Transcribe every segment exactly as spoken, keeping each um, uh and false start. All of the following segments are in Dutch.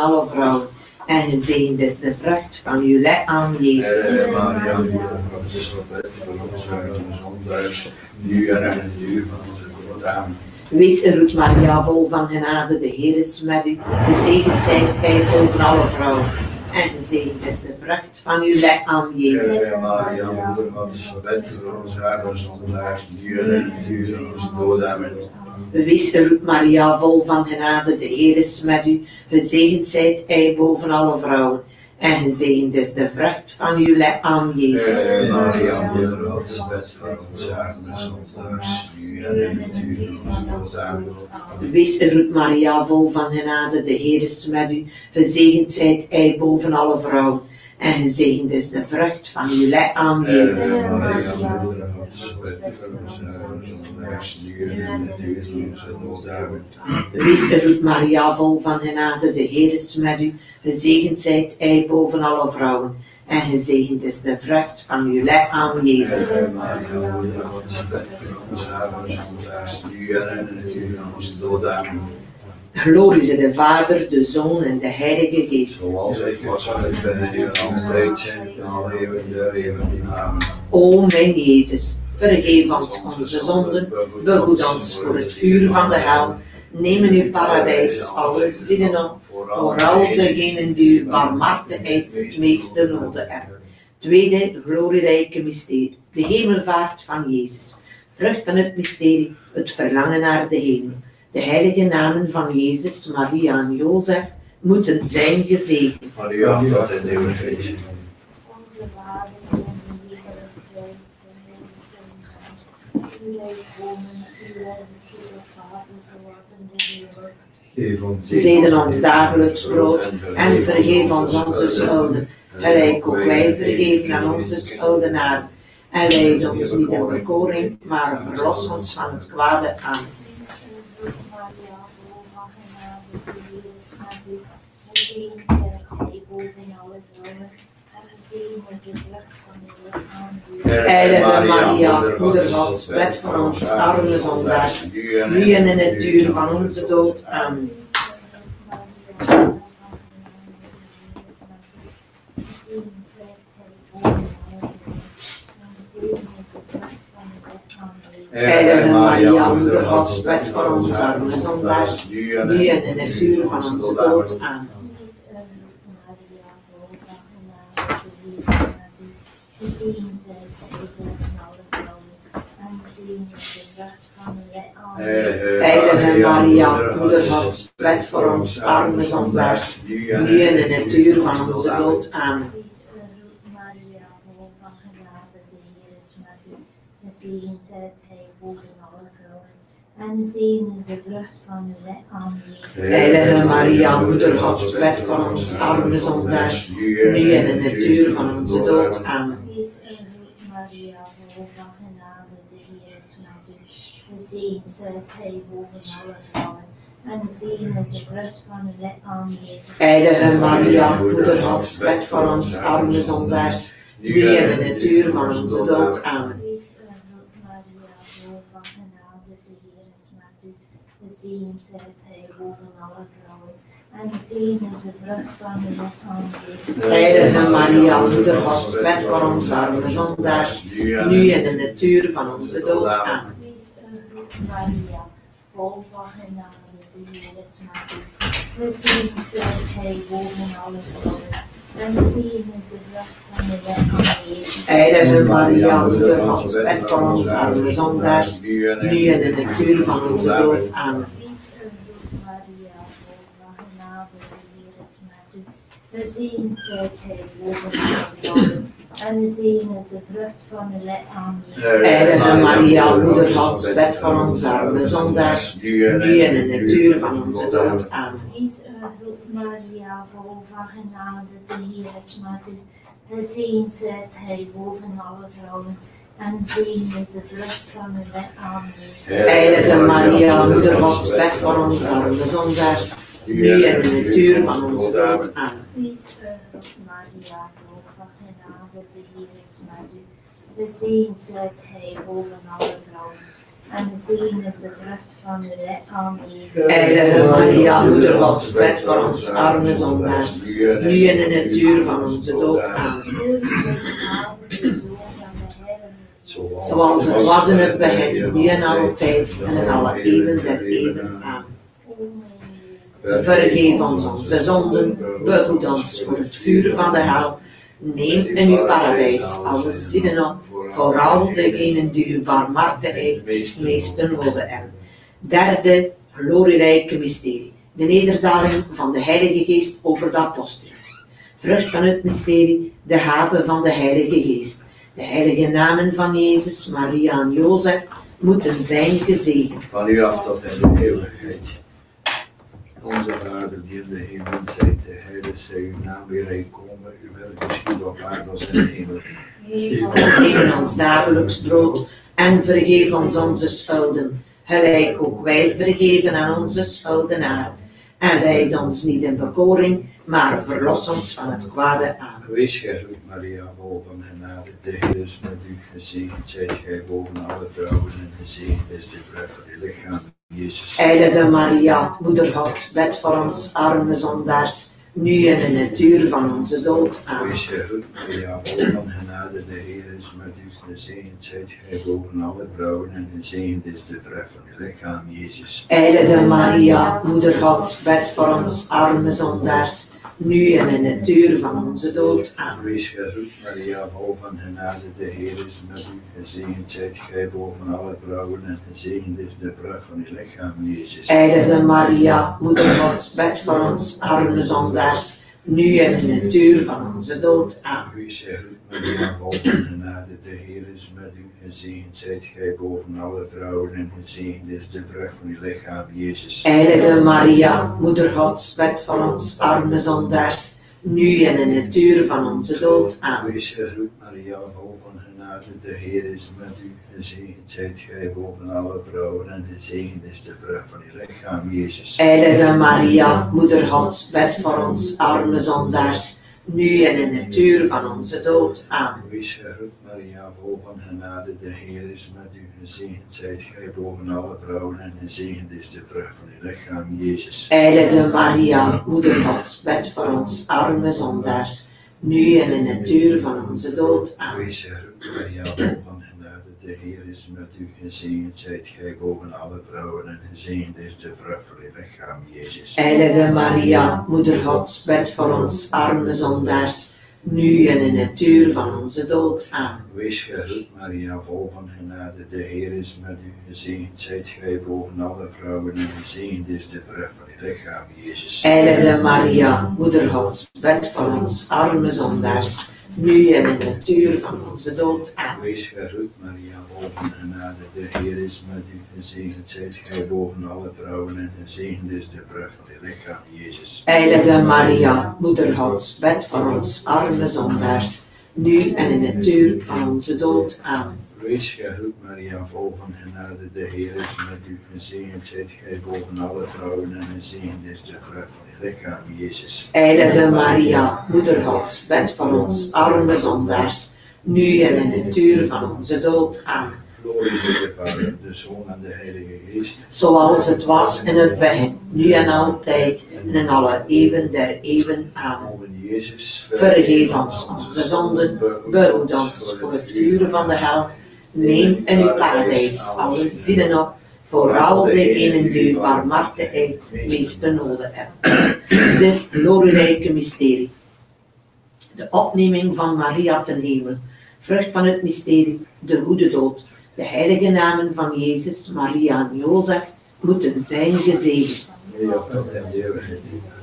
alle vrouwen. En gezegend is de vrucht van uw lichaam, Jezus. Heilige Maria, moeder Gods, bid voor ons arme zondaars, nu en in het uur van onze dood. Amen. Wees geroepen, Maria, vol van genade, de Heer is met u. Gezegend zijt gij boven alle vrouwen. En gezegend is de vrucht van uw lichaam, Jezus. Heilige Maria, moeder Gods, bid voor ons arme zondaars, nu en in het uur van onze dood. Amen. Wees geroepen, Maria, vol van genade, de Heer is met u. Gezegend zijt gij boven alle vrouwen. En gezegend is de vrucht van uw lichaam, Jezus. Heilige Maria, moeder Gods, bid voor ons arme zondaars, nu en in het uur van onze dood. Amen. Wees geroepen, Maria, vol van genade, de Heer is met u. Gezegend zijt gij boven alle vrouwen. En gezegend is de vrucht van uw lichaam, Jezus. Heilige Maria, moeder Gods, bid voor ons arme zondaars, nu en in het uur van onze dood. Amen. Wees geroepen, Maria, vol van genade, de Heer is met u. Gezegend zijt gij boven alle vrouwen. En gezegend is de vrucht van uw lichaam, Jezus. Heilige Maria, moeder Gods, bid voor ons arme zondaars, nu en in het uur van onze dood. Amen. Glorie zij de Vader, de Zoon en de Heilige Geest. Zoals het was, altijd bij nu en altijd zijn, in alle eeuwen der eeuwen. Amen. O mijn Jezus, vergeef ons onze zonden, behoed ons voor het vuur van de hel. Neem in uw paradijs alle zielen op, vooral degenen die uw barmhartigheid het meeste nodig hebben. Tweede glorierijke mysterie, de hemelvaart van Jezus. Vrucht van het mysterie, het verlangen naar de hemel. De heilige namen van Jezus, Maria en Jozef moeten zijn gezegend. Maria, God in de eeuwigheid. Onze Vader, die in de hemel zijt, uw rijk komen, uw wil geschieden op aarde zoals in de hemel. Geef ons Zeden ons dagelijks brood en vergeef ons onze schulden, gelijk ook wij vergeven aan onze schuldenaren. En leid ons niet in bekoring, maar verlos ons van het kwade. Amen. Maria, vol van genade, de Heer is met u. Gezegend zijt gij boven alle vrouwen, en gezegend is de vrucht van uw lichaam, Jezus. Heilige Maria, Moeder Gods, bid voor ons arme zondaars, nu en in het uur van onze dood. Amen. Heilige Maria, Moeder Gods, bid voor ons arme zondaars, nu en in het uur van onze dood. Amen. Gezien zijt gij boven alle vrouwen, en gezien is de vrucht van uw lichaam. Heilige Maria, Moeder Gods, bid voor ons arme zondaars, nu en in het uur van onze dood. Amen. Maria, vol van genade, de Heer is met u. Gezien zijt gij boven alle vrouwen, en gezien is de vrucht van uw lichaam, Jezus. Heilige Maria, Moeder Gods, bid voor ons arme zondaars, nu en in het uur van onze dood. Amen. Wees gegroet, Maria, vol van genade, de Heer is met u. Gezegend zijt gij boven alle vrouwen, en gezegend is de vrucht van uw lichaam, Jezus. Heilige Maria, Moeder Gods, bid voor ons arme zondaars, nu en in het uur van onze dood. Amen. Wees gegroet, Maria, vol van genade, de Heer is met u. Gezegend zijt gij boven alle vrouwen, en gezegend is de vrucht van uw lichaam, Jezus. Heilige Maria, Moeder Gods, bid voor ons arme zondaars, nu en in het uur van onze dood. Amen. Wees gegroet, Maria, vol van genade, de Heer is met u. Gezegend zijt gij boven alle vrouwen, en gezegend is de vrucht van uw lichaam, Jezus. Heilige Maria, Moeder Gods, bid voor ons arme zondaars, nu en in het uur van onze dood. Amen. Wees gegroet, Maria, vol van genade, de Heer is met u. Gezegend zijt gij boven alle vrouwen, en gezegend is de vrucht van uw lichaam, Jezus. Heilige Maria, Moeder Gods, bid voor ons arme zondaars, nu en in het uur van onze dood. Amen. Wees gegroet, Maria, vol van genade, de Heer is met u. Gezegend zijt gij boven alle vrouwen, en gezegend is de vrucht van uw lichaam, Jezus. Heilige Maria, Moeder Gods, bid voor ons arme zondaars, nu en in het uur van onze dood. Amen. Wees gegroet, Maria, vol van genade, de Heer is met u. Gezegend zijt gij boven alle vrouwen, En gezegend is de vrucht van uw lichaam, Jezus. Heilige Maria, Moeder Gods, bid voor ons arme zondaars, nu en in het uur van onze dood. Amen. Zoals het was in het begin, nu en altijd, en in alle eeuwen der eeuwen. Amen. Vergeef ons onze zonden, behoed ons voor het vuur van de hel. Neem in uw paradijs alle zielen op, vooral degenen die uw barmhartigheid het meeste nodig hebben. Derde glorierijke mysterie, de nederdaling van de Heilige Geest over de apostelen. Vrucht van het mysterie, de gave van de Heilige Geest. De heilige namen van Jezus, Maria en Jozef moeten zijn gezegend. Van u af tot in de eeuwigheid. Onze Vader die in de hemel zijt, heilig zij uw naam, uw rijk komen, uw wil geschieden op aarde als in de hemel. Geef ons dagelijks brood en vergeef ons onze schulden, gelijk ook wij vergeven aan onze schuldenaren. En leid ons niet in bekoring, maar verlos ons van het kwade. Amen. Wees gegroet Maria, vol van genade, de Heer is met u, gezegend zijt gij boven alle vrouwen en gezegend is de vrucht van uw lichaam, Jezus. Heilige Maria, Moeder Gods, bid voor ons arme zondaars, nu en in het uur van onze dood. Amen. Wees gegroet Maria, vol van genade, de Heer is met u, gezegend zijt gij boven alle vrouwen en gezegend is de vrucht van uw lichaam, Jezus. Heilige Maria, Moeder Gods, bid voor ons arme zondaars, nu en in het uur van onze dood. Amen. Wees gegroet Maria, vol van genade, de Heer is met u, gezegend zijt gij boven alle vrouwen en gezegend is de vrucht van uw lichaam, Jezus. Heilige Maria, Moeder Gods, bid voor ons arme zondaars, nu en in het uur van onze dood. Amen. Wees gegroet Maria, vol van genade, de Heer is met u, gezegend zijt gij boven alle vrouwen en gezegend is de vrucht van uw lichaam, Jezus. Heilige Maria, Moeder Gods, bid voor ons arme zondaars, nu en in het uur van onze dood. Amen. Wees gegroet Maria, vol van genade, de Heer is met u, gezegend zijt gij boven alle vrouwen en gezegend is de vrucht van uw lichaam, Jezus. Heilige Maria, Moeder Gods, bid voor ons arme zondaars, nu en in het uur van onze dood. Amen. Wees gegroet Maria, vol van genade, de Heer is met u, gezegend zijt gij boven alle vrouwen en gezegend is de vrucht van uw lichaam, Jezus. Heilige Maria, Moeder Gods, bid voor ons arme zondaars, nu en in het uur van onze dood. Amen. Wees gegroet Maria, vol van genade, de Heer is met u, gezegend zijt gij boven alle vrouwen en gezegend is de vrucht van uw lichaam, Jezus. Heilige Maria, Moeder Gods, bid voor ons arme zondaars, nu en in het uur van onze dood. Amen. Wees gegroet Maria, vol van genade, de Heer is met u, gezegend zijt gij boven alle vrouwen en gezegend is de vrucht van uw lichaam, Jezus. Heilige Maria, Moeder Gods, bid voor ons arme zondaars, nu en in het uur van onze dood. Amen. Wees gegroet Maria, vol van genade, de Heer is met u, gezegend zijt gij boven alle vrouwen en gezegend is de vrucht van uw lichaam, Jezus. Heilige Maria, Moeder Gods, bid voor ons arme zondaars, nu en in het uur van onze dood. Amen. Wees gegroet Maria, vol van genade, de Heer is met u, gezegend zijt gij boven alle vrouwen en gezegend is de vrucht van uw lichaam, Jezus. Heilige Maria, Moeder Gods, bid voor ons arme zondaars, nu en in het uur van onze dood. Amen. Glorie zij de Vader, de Zoon en de Heilige Geest. Zoals het was in het begin, nu en altijd, en in alle eeuwen der eeuwen. Amen. O Jezus, Vergeef ons onze zonden, behoed ons voor het vuur van de hel. Neem in uw paradijs alle zielen op, vooral degenen die uw barmhartigheid meeste nodig hebben. Vierde glorierijke mysterie. De opneming van Maria ten hemel. Vrucht van het mysterie, de goede dood. De heilige namen van Jezus, Maria en Jozef moeten zijn gezegend. Ja, tot in de eeuwigheid.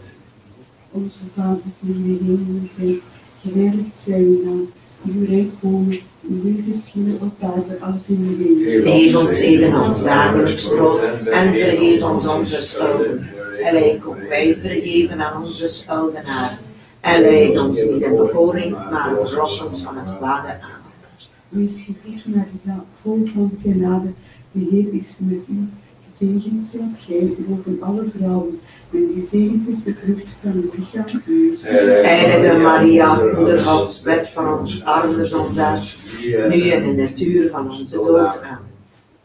Onze Vader die in de hemel zijt, geheiligd zij uw naam, uw rijk komen, uw wil geschieden op aarde als in de hemel. Geef ons heden ons dagelijks brood en vergeef ons onze schulden, gelijk ook wij vergeven aan onze schuldenaren. En leid ons niet in bekoring, maar verlos ons van het kwade. Amen. Wees gegroet Maria, vol van genade, de Heer is met u. Gezegend zijt gij boven alle vrouwen, en gezegend is de vrucht van uw lichaam, Jezus. Heilige Maria, Moeder Gods, bid voor ons arme zondaars, nu en in het uur van onze dood. Amen.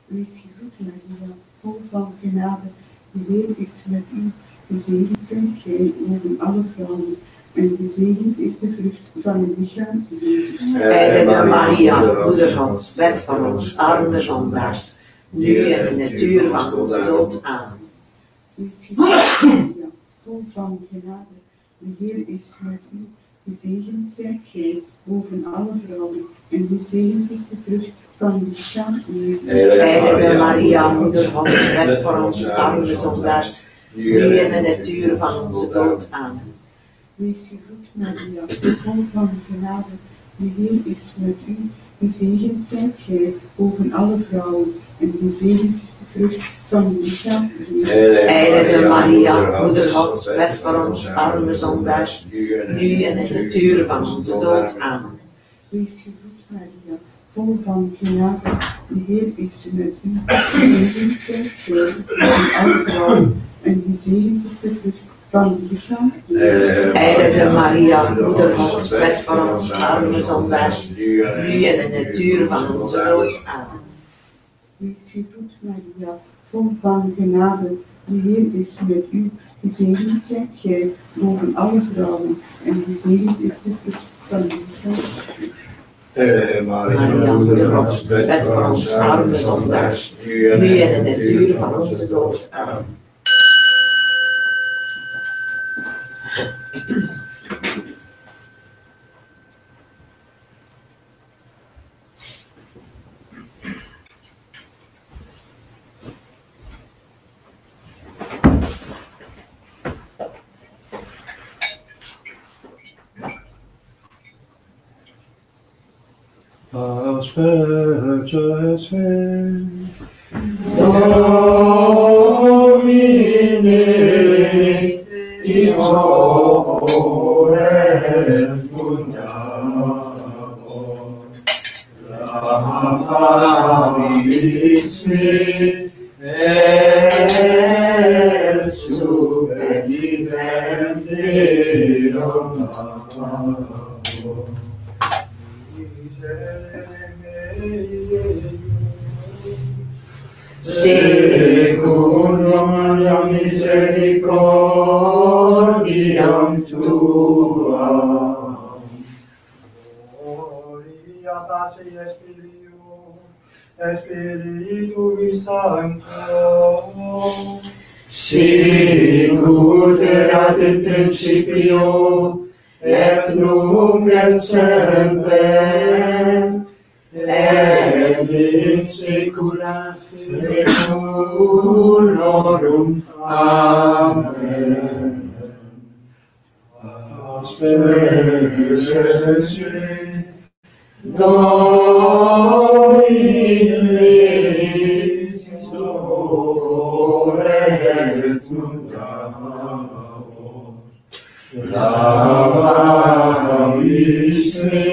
Wees gegroet, Maria, vol van genade. De Heer is met u. Gezegend zijt gij boven alle vrouwen. En gezegend is de vrucht van uw lichaam, Jezus. Heilige Maria, Moeder Gods, bid voor ons arme zondaars, nu en in het uur van onze dood. Amen. Wees gegroet, Maria, vol van genade. De Heer is met u. Gezegend zijt gij boven alle vrouwen. En gezegend is de vrucht van uw lichaam, Jezus. Heilige Maria, Moeder Gods, bid voor ons arme zondaars, nu en in het uur van onze dood. Amen. Wees gegroet, Maria, vol van genade. De Heer is met u. Gezegend zijt gij boven alle vrouwen. En gezegend is de vrucht van uw lichaam, Jezus. Heilige Maria, Moeder Gods, bid voor ons arme zondaars, nu en in het uur van onze dood. Amen. Wees gegroet, Maria, vol van genade. De Heer is met u. Gezegend zijt gij boven alle vrouwen. En gezegend is de vrucht van uw lichaam, Jezus. Heilige Maria, Moeder Gods, bid voor ons arme zondaars, nu en in het uur van onze dood. Amen. Wees gegroet, Maria, vol van genade. De Heer is met u. Gezegend zijt gij boven alle vrouwen. En gezegend is de vrucht van uw lichaam, Jezus. Heilige Maria, Moeder Gods, bid voor ons arme zondaars, nu en in het uur van onze dood. Amen. Asperges me, Domine, isore mundago, lavavis me, et supervivem Deum amamo. Secundum la misericordiam tuam. Gloria Patri et Filio, et Spiritui Sancto, Sicut erat in principio, et nunc et semper, et in saecula saeculorum. Amen. Asperges me, Domine, et mundago, lavavis me,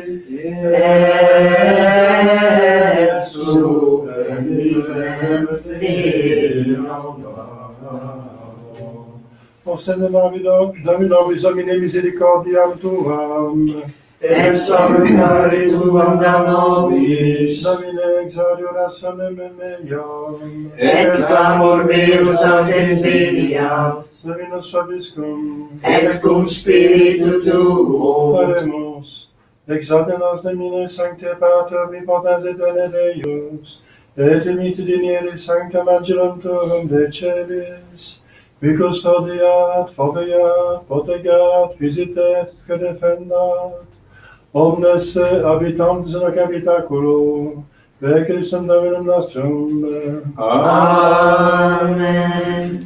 et supervivem Deum amamo. O Sainte Marie, Domino, Domine misericordiam tuam, Et salutare tuam da nobis, Domine exaudi orationem meam, et clamor meus audet veniat, Dominus vobiscum, et cum spiritu tuo. Oremus. Exalte nos Domine Sancte Pater, omnipotens et plene Deus, et dimitte diniere sanctam angelum tuum de celis, qui custodiat, foveat, protegat, visitet, que defendat, omnes habitantes in hoc habitaculo, per Christum Dominum nostrum. Amen.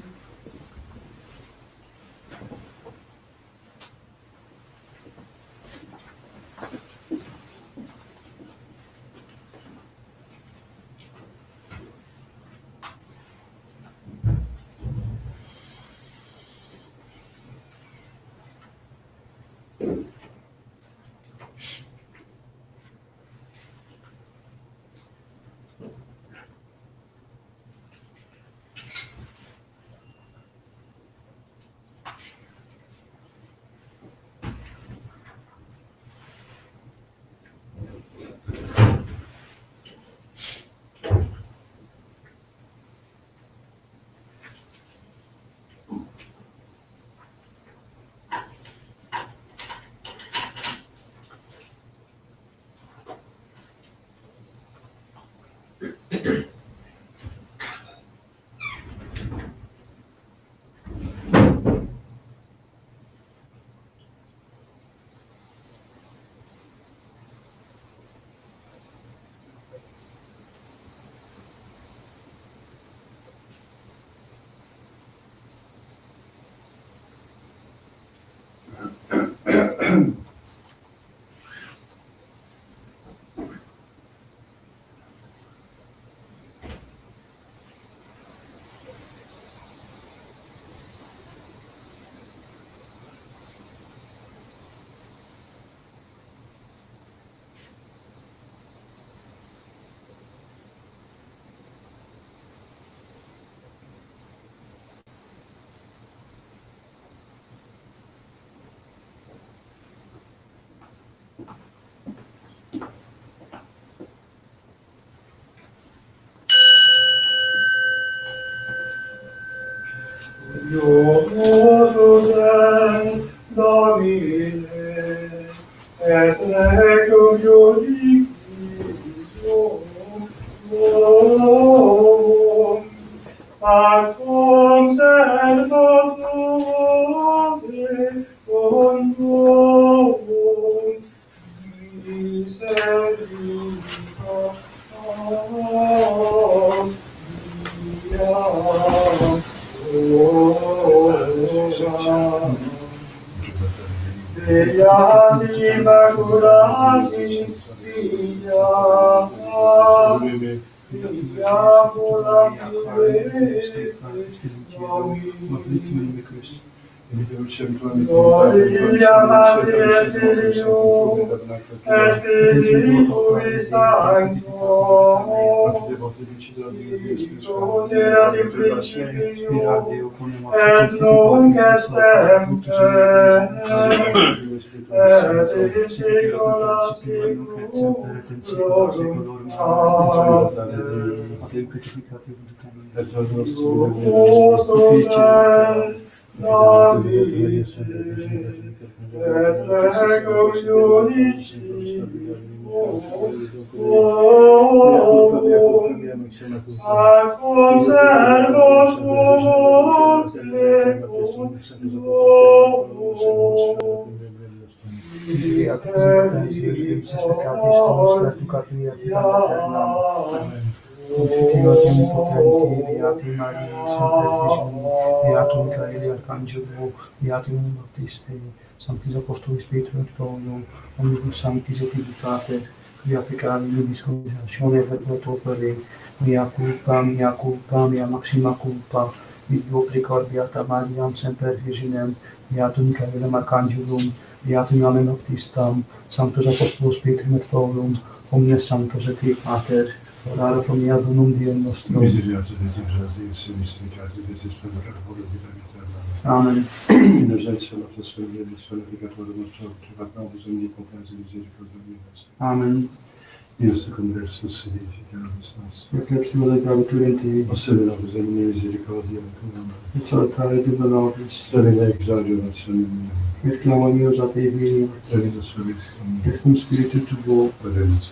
Sanctis Apostoli Spiritus Tuum, omnibus sanctis et educator, quia peccavi nobis conditione verboto opere, mea culpa, mea culpa, mea maxima culpa, Dio precordiata Mariam semper Virginem, beatum Michaelem Archangelum, beatum Ioannem Baptistam, Sanctus Apostolus Petrum et Paulum, omnes sanctos et pater, orare pro mea donum Diem nostrum. Misericordia de Deus, misericordia de Deus, per la gloria de Dio. Amen. Innocenzia nostra Sorella, Salvificatore nostro, privat nobis omni potenza misericordia meas. Amen. Deus conversus sedifica nobis nos. Et lepsima gravitur in Te. Osserve nobis omni misericordia et Et salutare Deo nobis. Serena exaudio ratione mea. Et clamorios a Te vini. Revenus Suris. Et cum Spiritu Tuo. Revenus.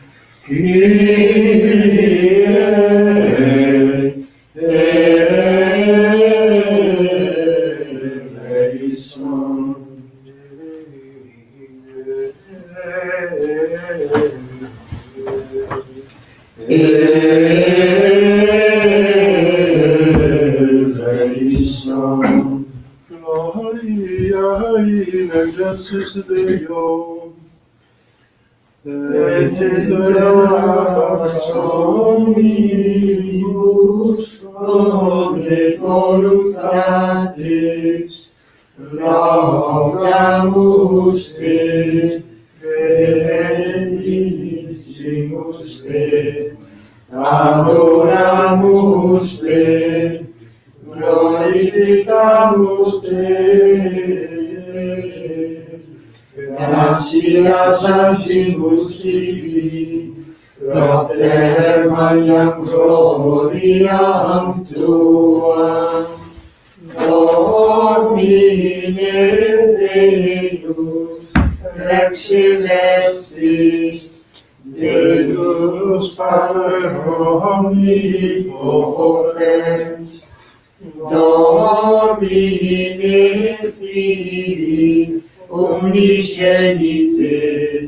Kyrie, eleison. Eleison. Gloria in excelsis Deo. Et pax omnibus omne voluntatis laudamus te, benedicimus te, adoramus te, glorificamus te. Gratias agimus tibi, propter maniam gloriam tuam. Domine Deus, Rex celestis, Deus Pater omnipotens, Domine Filii, Omnigenite,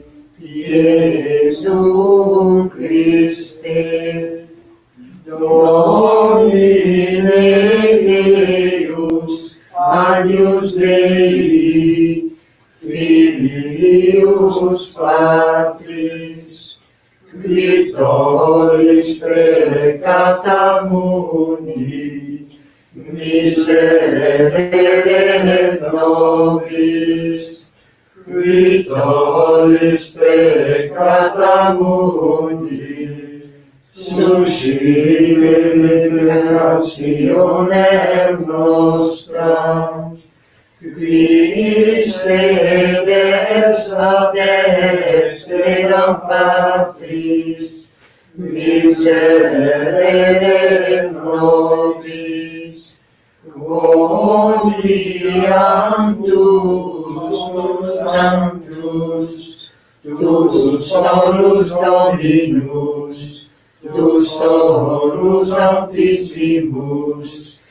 Iesum Christe, Domine Deus, Agnus Dei, Filius Patris, Clitoris peccata mundi, miserere nobis, Clitoris peccata mundi, suscite liberationem nostram, qui sedes ad exteram Patris, miserere nobis, confiam tuus sanctus, tuus solus Dominus, tuus solus Altissimus,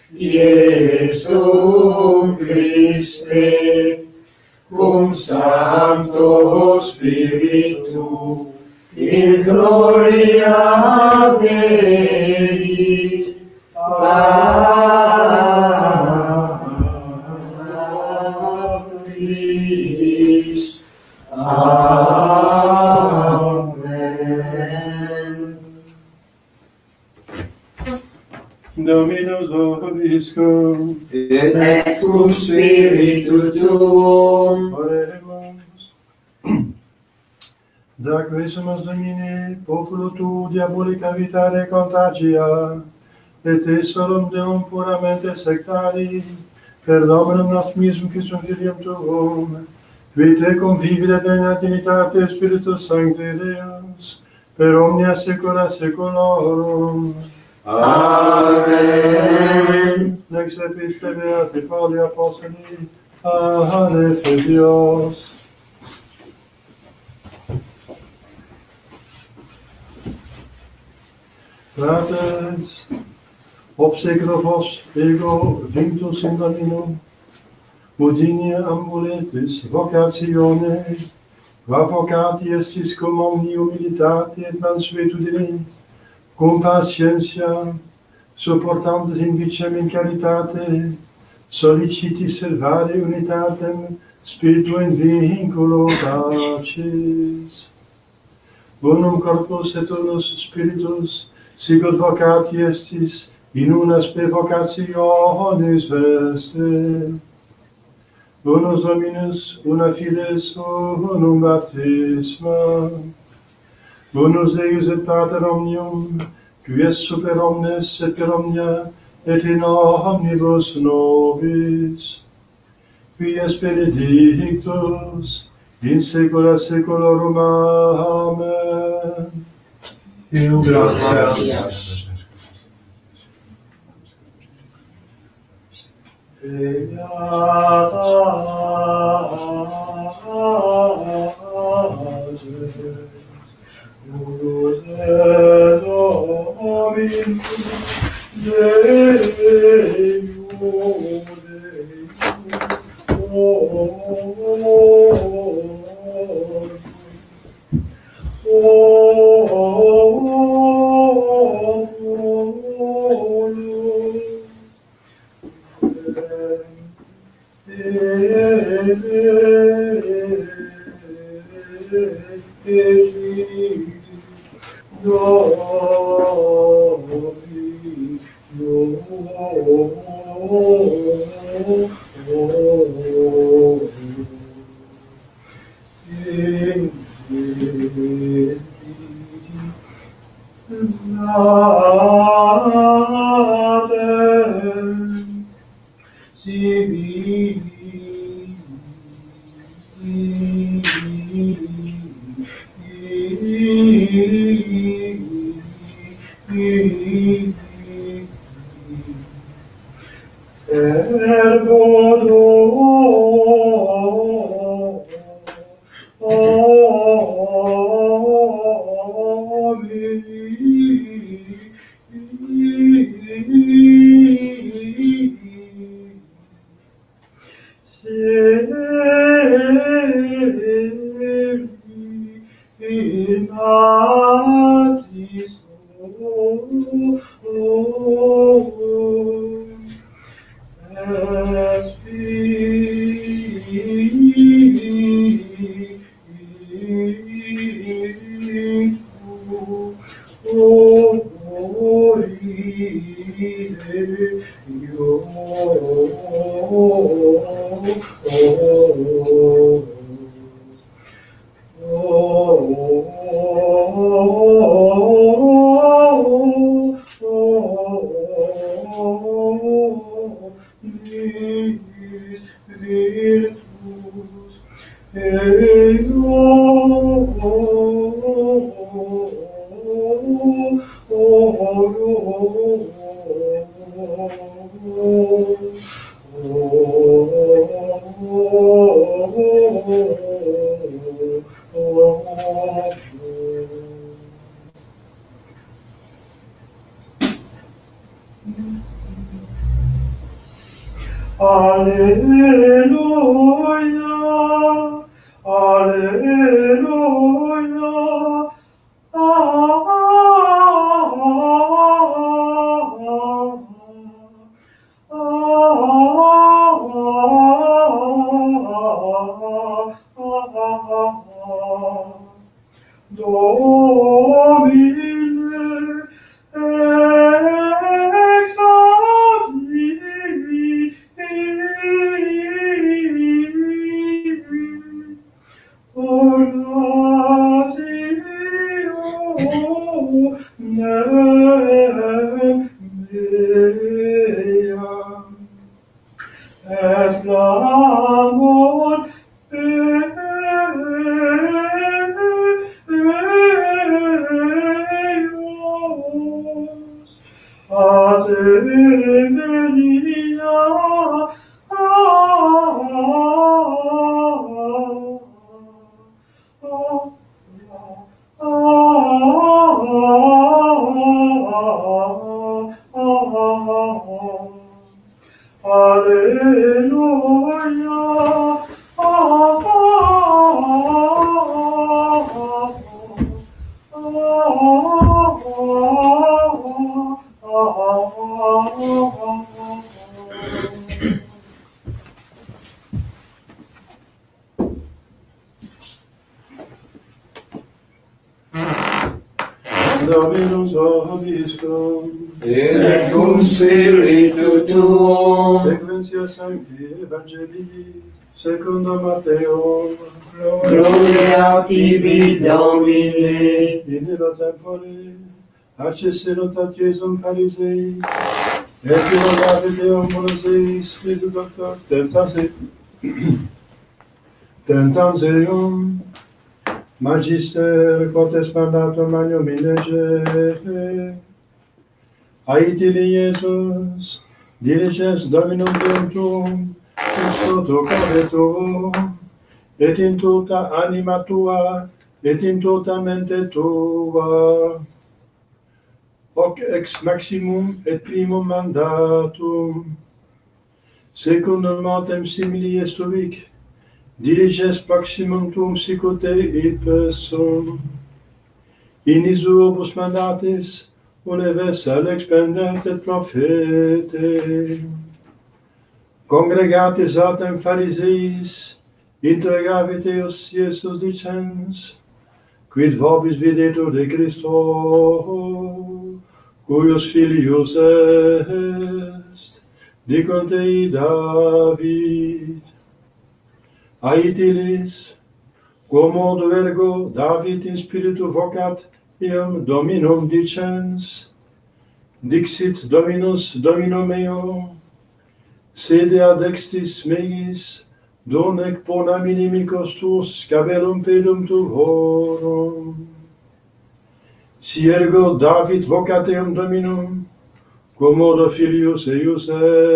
Iesum Christe, cum Sancto Spiritu, in gloria Dei, Patris. Amen. Dominus vobiscum, Et cum spiritu tuum. oremus. Da quesumus Domine, populo tu diabolica vitare contagia, et te solum Deum puramente sectari, per nominum nostrum Christum filium tuum, qui te convivide in Trinitate Spiritus Sancti Deus, per omnia saecula saeculorum. Amen. Lex episte beati Pauli Apostoli, ad Efesios. Fratres, obsequio vos ego vinctus in Dominum, udinia ambuletis vocatione, qua vocati estis cum omni humilitate et mansuetudine, cum patientia, supportantes in vicem in caritate, solicitis servare unitatem, spiritu in vinculo pacis. Unum corpus et unus spiritus, sicut vocati estis, in una spe vocationis veste. Unus Dominus, una fides, unum baptisma. Unus Deus et Pater omnium, qui es super omnes et per omnia, et in omnibus nobis. Qui es benedictus, in saecula saeculorum. Amen. Gratias. Dei Alleluia, Alleluia, Domine oratio mea et clamor eius ad evenia Alleluia, Dominus vobiscum, et cum spiritu tuo, sequentia Sancti Evangelii, secundum Matteo, Gloria tibi, Domine. in illo tempore, accesserunt ad Iesum Phariseis, et illogate Deum Moses, Christus doctor, tentanse, tentanseum, Magister quotes mandatum magnum inege, aitili Iesus, diliges Dominum Deum tuum, in toto core tuum, et in tota anima tua, et in tota mente tua. Hoc ex maximum et primum mandatum, secundum autem simili estuvic, diliges maximum tuum sicut ipsum. In isobus mandatis universal expendet et profete. Congregatis autem Phariseis interrogavit eos Iesus dicens, quid vobis videtur de Christo, cuius filius est, dicunt ei David. Aetilis, quomodo ergo David in spiritu vocat eum Dominum dicens, dixit Dominus Domino meo, sede ad extis meis, donec ponam inimicos tuos scabellum pedum tuorum. Si ergo David vocat eum Dominum, quomodo filius eius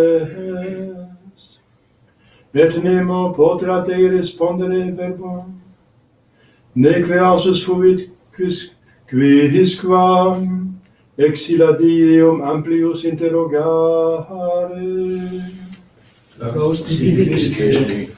est, et nemo potrat ei respondere verbum, neque ausus fuit quis qui hisquam exila dieum amplius interrogare. Laus tibi Christe.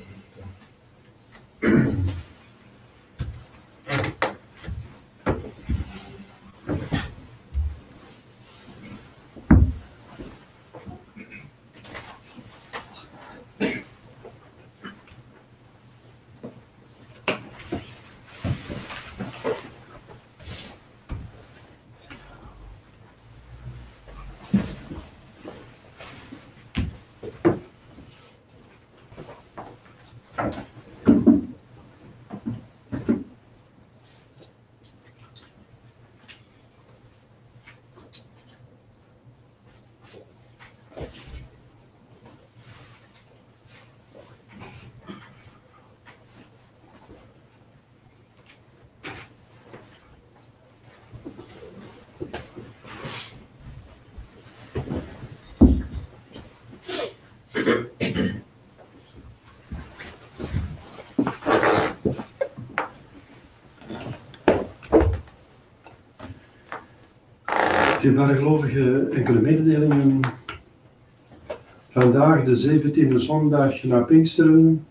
Dierbare gelovigen, enkele mededelingen. Vandaag de zeventiende zondag na Pinksteren.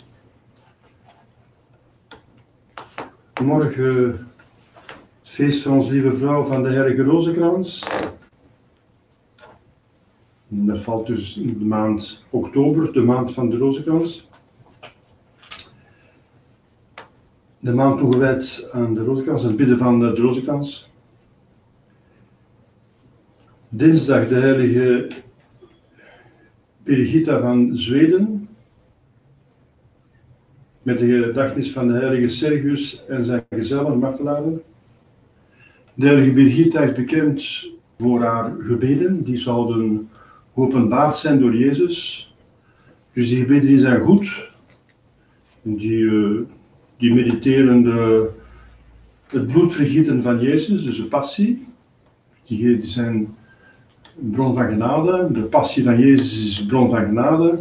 Morgen het feest van onze lieve vrouw van de Heilige Rozenkrans. Dat valt dus in de maand oktober, de maand van de Rozenkrans. De maand toegewijd aan de Rozenkrans, het bidden van de Rozenkrans. Dinsdag de heilige Birgitta van Zweden, met de gedachtenis van de heilige Sergius en zijn gezellen, martelaren. De heilige Birgitta is bekend voor haar gebeden, die zouden geopenbaard zijn door Jezus. Dus die gebeden die zijn goed, die, uh, die mediteren de, het bloedvergieten van Jezus, dus de passie, die, die zijn een bron van genade. De passie van Jezus is een bron van genade.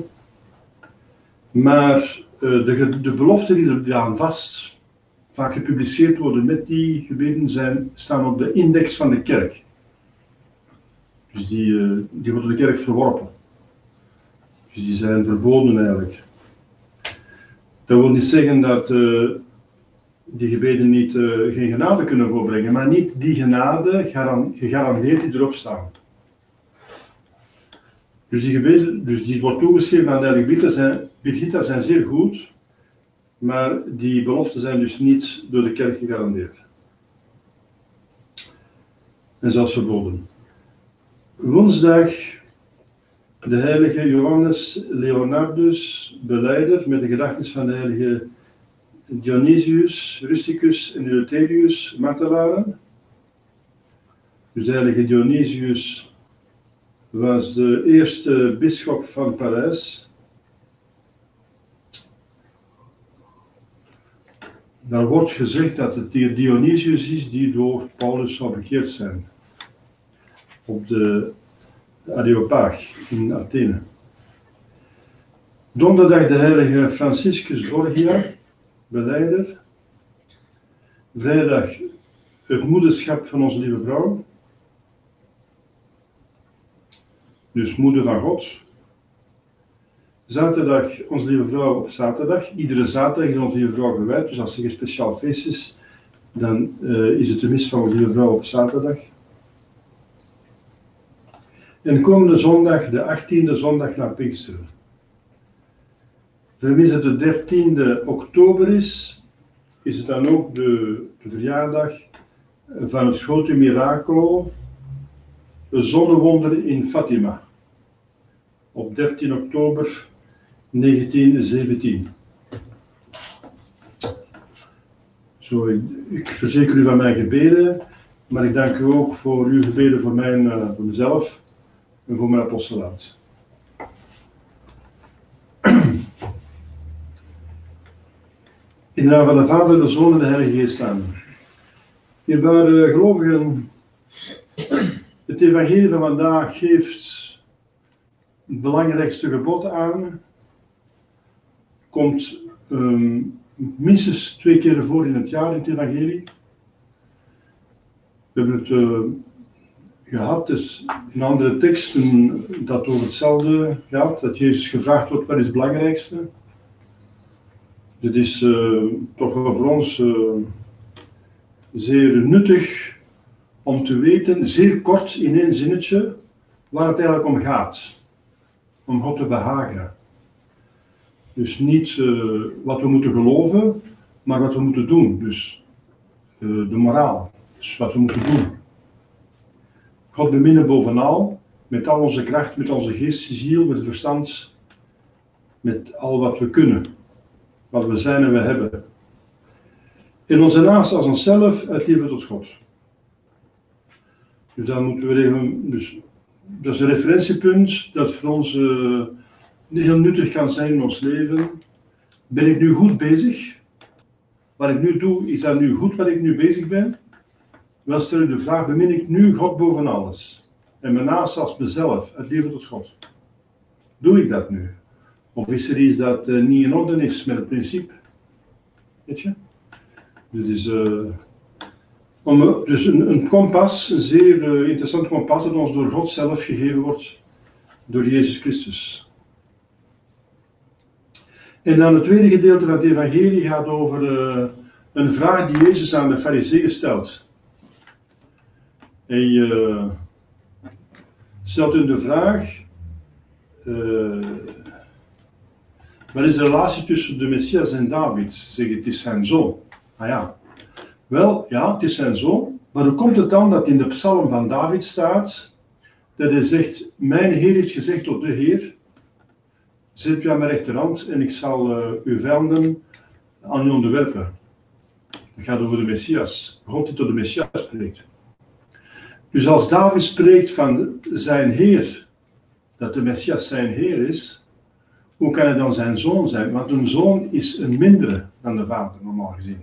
Maar uh, de, de beloften die er aan vast vaak gepubliceerd worden met die gebeden zijn, staan op de index van de kerk. Dus die, uh, die worden de kerk verworpen. Dus die zijn verboden eigenlijk. Dat wil niet zeggen dat uh, die gebeden niet, uh, geen genade kunnen voorbrengen, maar niet die genade gegarandeerd die erop staan. Dus die gebeden, dus die wordt toegeschreven aan de heilige Birgitta zijn, Birgitta zijn zeer goed, maar die beloften zijn dus niet door de kerk gegarandeerd. En zelfs verboden. Woensdag de heilige Johannes Leonardus, beleider, met de gedachtenis van de heilige Dionysius, Rusticus en Eleutherius, martelaren. Dus de heilige Dionysius was de eerste bisschop van Parijs. Daar wordt gezegd dat het hier Dionysius is die door Paulus zou begeerd zijn. Op de Areopaag in Athene. Donderdag de heilige Franciscus Borgia, beleider. Vrijdag het moederschap van onze lieve vrouw. Dus moeder van God. Zaterdag onze lieve vrouw op zaterdag. Iedere zaterdag is onze lieve vrouw gewijd. Dus als er een speciaal feest is, dan uh, is het de mis van onze lieve vrouw op zaterdag. En komende zondag, de achttiende zondag na Pinksteren. Vermits het de dertiende oktober is, is het dan ook de, de verjaardag van het grote mirakel, een zonnewonder in Fatima, op dertien oktober negentienzeventien. Zo, ik, ik verzeker u van mijn gebeden, maar ik dank u ook voor uw gebeden voor, mijn, uh, voor mezelf en voor mijn apostolaat. In de naam van de Vader, de Zoon en de Heilige Geest, amen. Dierbare gelovigen, het evangelie van vandaag geeft het belangrijkste gebod aan, komt um, minstens twee keer voor in het jaar in het evangelie. We hebben het uh, gehad, dus in andere teksten dat over hetzelfde gaat, dat Jezus gevraagd wordt wat is het belangrijkste. Dit is uh, toch wel voor ons uh, zeer nuttig om te weten, zeer kort in één zinnetje, waar het eigenlijk om gaat. Om God te behagen. Dus niet uh, wat we moeten geloven, maar wat we moeten doen. Dus uh, de moraal. Dus wat we moeten doen. God beminnen bovenal, met al onze kracht, met onze geest, ziel, met het verstand, met al wat we kunnen. Wat we zijn en we hebben. In onze naast als onszelf uit liefde tot God. Dus dan moeten we even, dus dat is een referentiepunt dat voor ons uh, heel nuttig kan zijn in ons leven. Ben ik nu goed bezig? Wat ik nu doe, is dat nu goed wat ik nu bezig ben? Wel stel ik de vraag, bemin ik nu God boven alles? En mijn naast als mezelf, uit liefde tot God. Doe ik dat nu? Of is er iets dat uh, niet in orde is met het principe? Weet je? Dit is uh, om, dus een, een kompas, een zeer uh, interessant kompas dat ons door God zelf gegeven wordt, door Jezus Christus. En dan het tweede gedeelte van het evangelie gaat over uh, een vraag die Jezus aan de Farizeeën stelt. Hij uh, stelt hun de vraag, uh, wat is de relatie tussen de Messias en David? Ze zeggen, het is zijn zoon. Ah ja. Wel, ja, het is zijn zoon. Maar hoe komt het dan dat in de psalm van David staat, dat hij zegt, mijn Heer heeft gezegd tot de Heer, zet u aan mijn rechterhand en ik zal uh, uw vijanden aan u onderwerpen. Het gaat over de Messias. God die tot de Messias spreekt. Dus als David spreekt van zijn Heer, dat de Messias zijn Heer is, hoe kan hij dan zijn zoon zijn? Want een zoon is een mindere dan de vader, normaal gezien.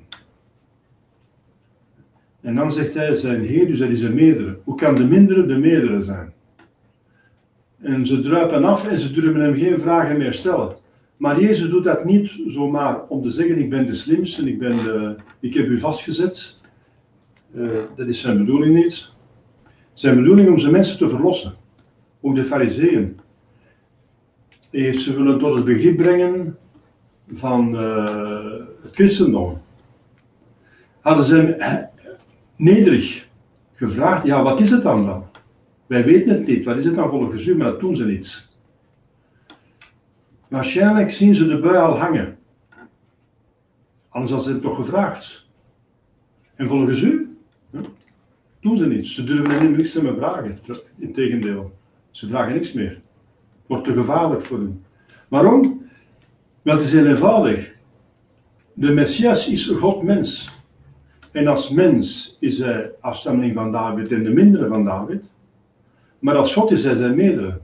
En dan zegt hij zijn Heer, dus dat is een meerdere. Hoe kan de mindere de meerdere zijn? En ze druipen af en ze durven hem geen vragen meer stellen. Maar Jezus doet dat niet zomaar om te zeggen, ik ben de slimste, ik, ben de, ik heb u vastgezet. Uh, dat is zijn bedoeling niet. Zijn bedoeling om zijn mensen te verlossen. Ook de Farizeeën. Hij heeft ze willen tot het begrip brengen van uh, het christendom. Hadden ze hem nederig gevraagd, ja, wat is het dan dan? Wij weten het niet, wat is het dan volgens u, maar dat doen ze niet. Waarschijnlijk zien ze de bui al hangen. Anders hadden ze het toch gevraagd. En volgens u? Ja, doen ze niet. Ze durven hem niks meer vragen. Integendeel, ze vragen niks meer. Het wordt te gevaarlijk voor hen. Waarom? Wel, het is heel eenvoudig. De Messias is God mens. En als mens is hij afstammeling van David en de mindere van David. Maar als God is hij zijn meerdere.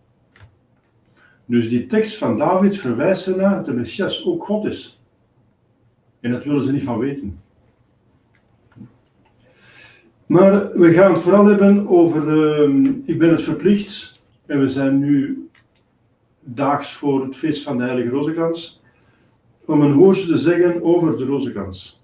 Dus die tekst van David verwijst ernaar dat de Messias ook God is. En dat willen ze niet van weten. Maar we gaan het vooral hebben over, uh, ik ben het verplicht, en we zijn nu daags voor het feest van de Heilige Rozenkrans, om een woordje te zeggen over de Rozenkrans.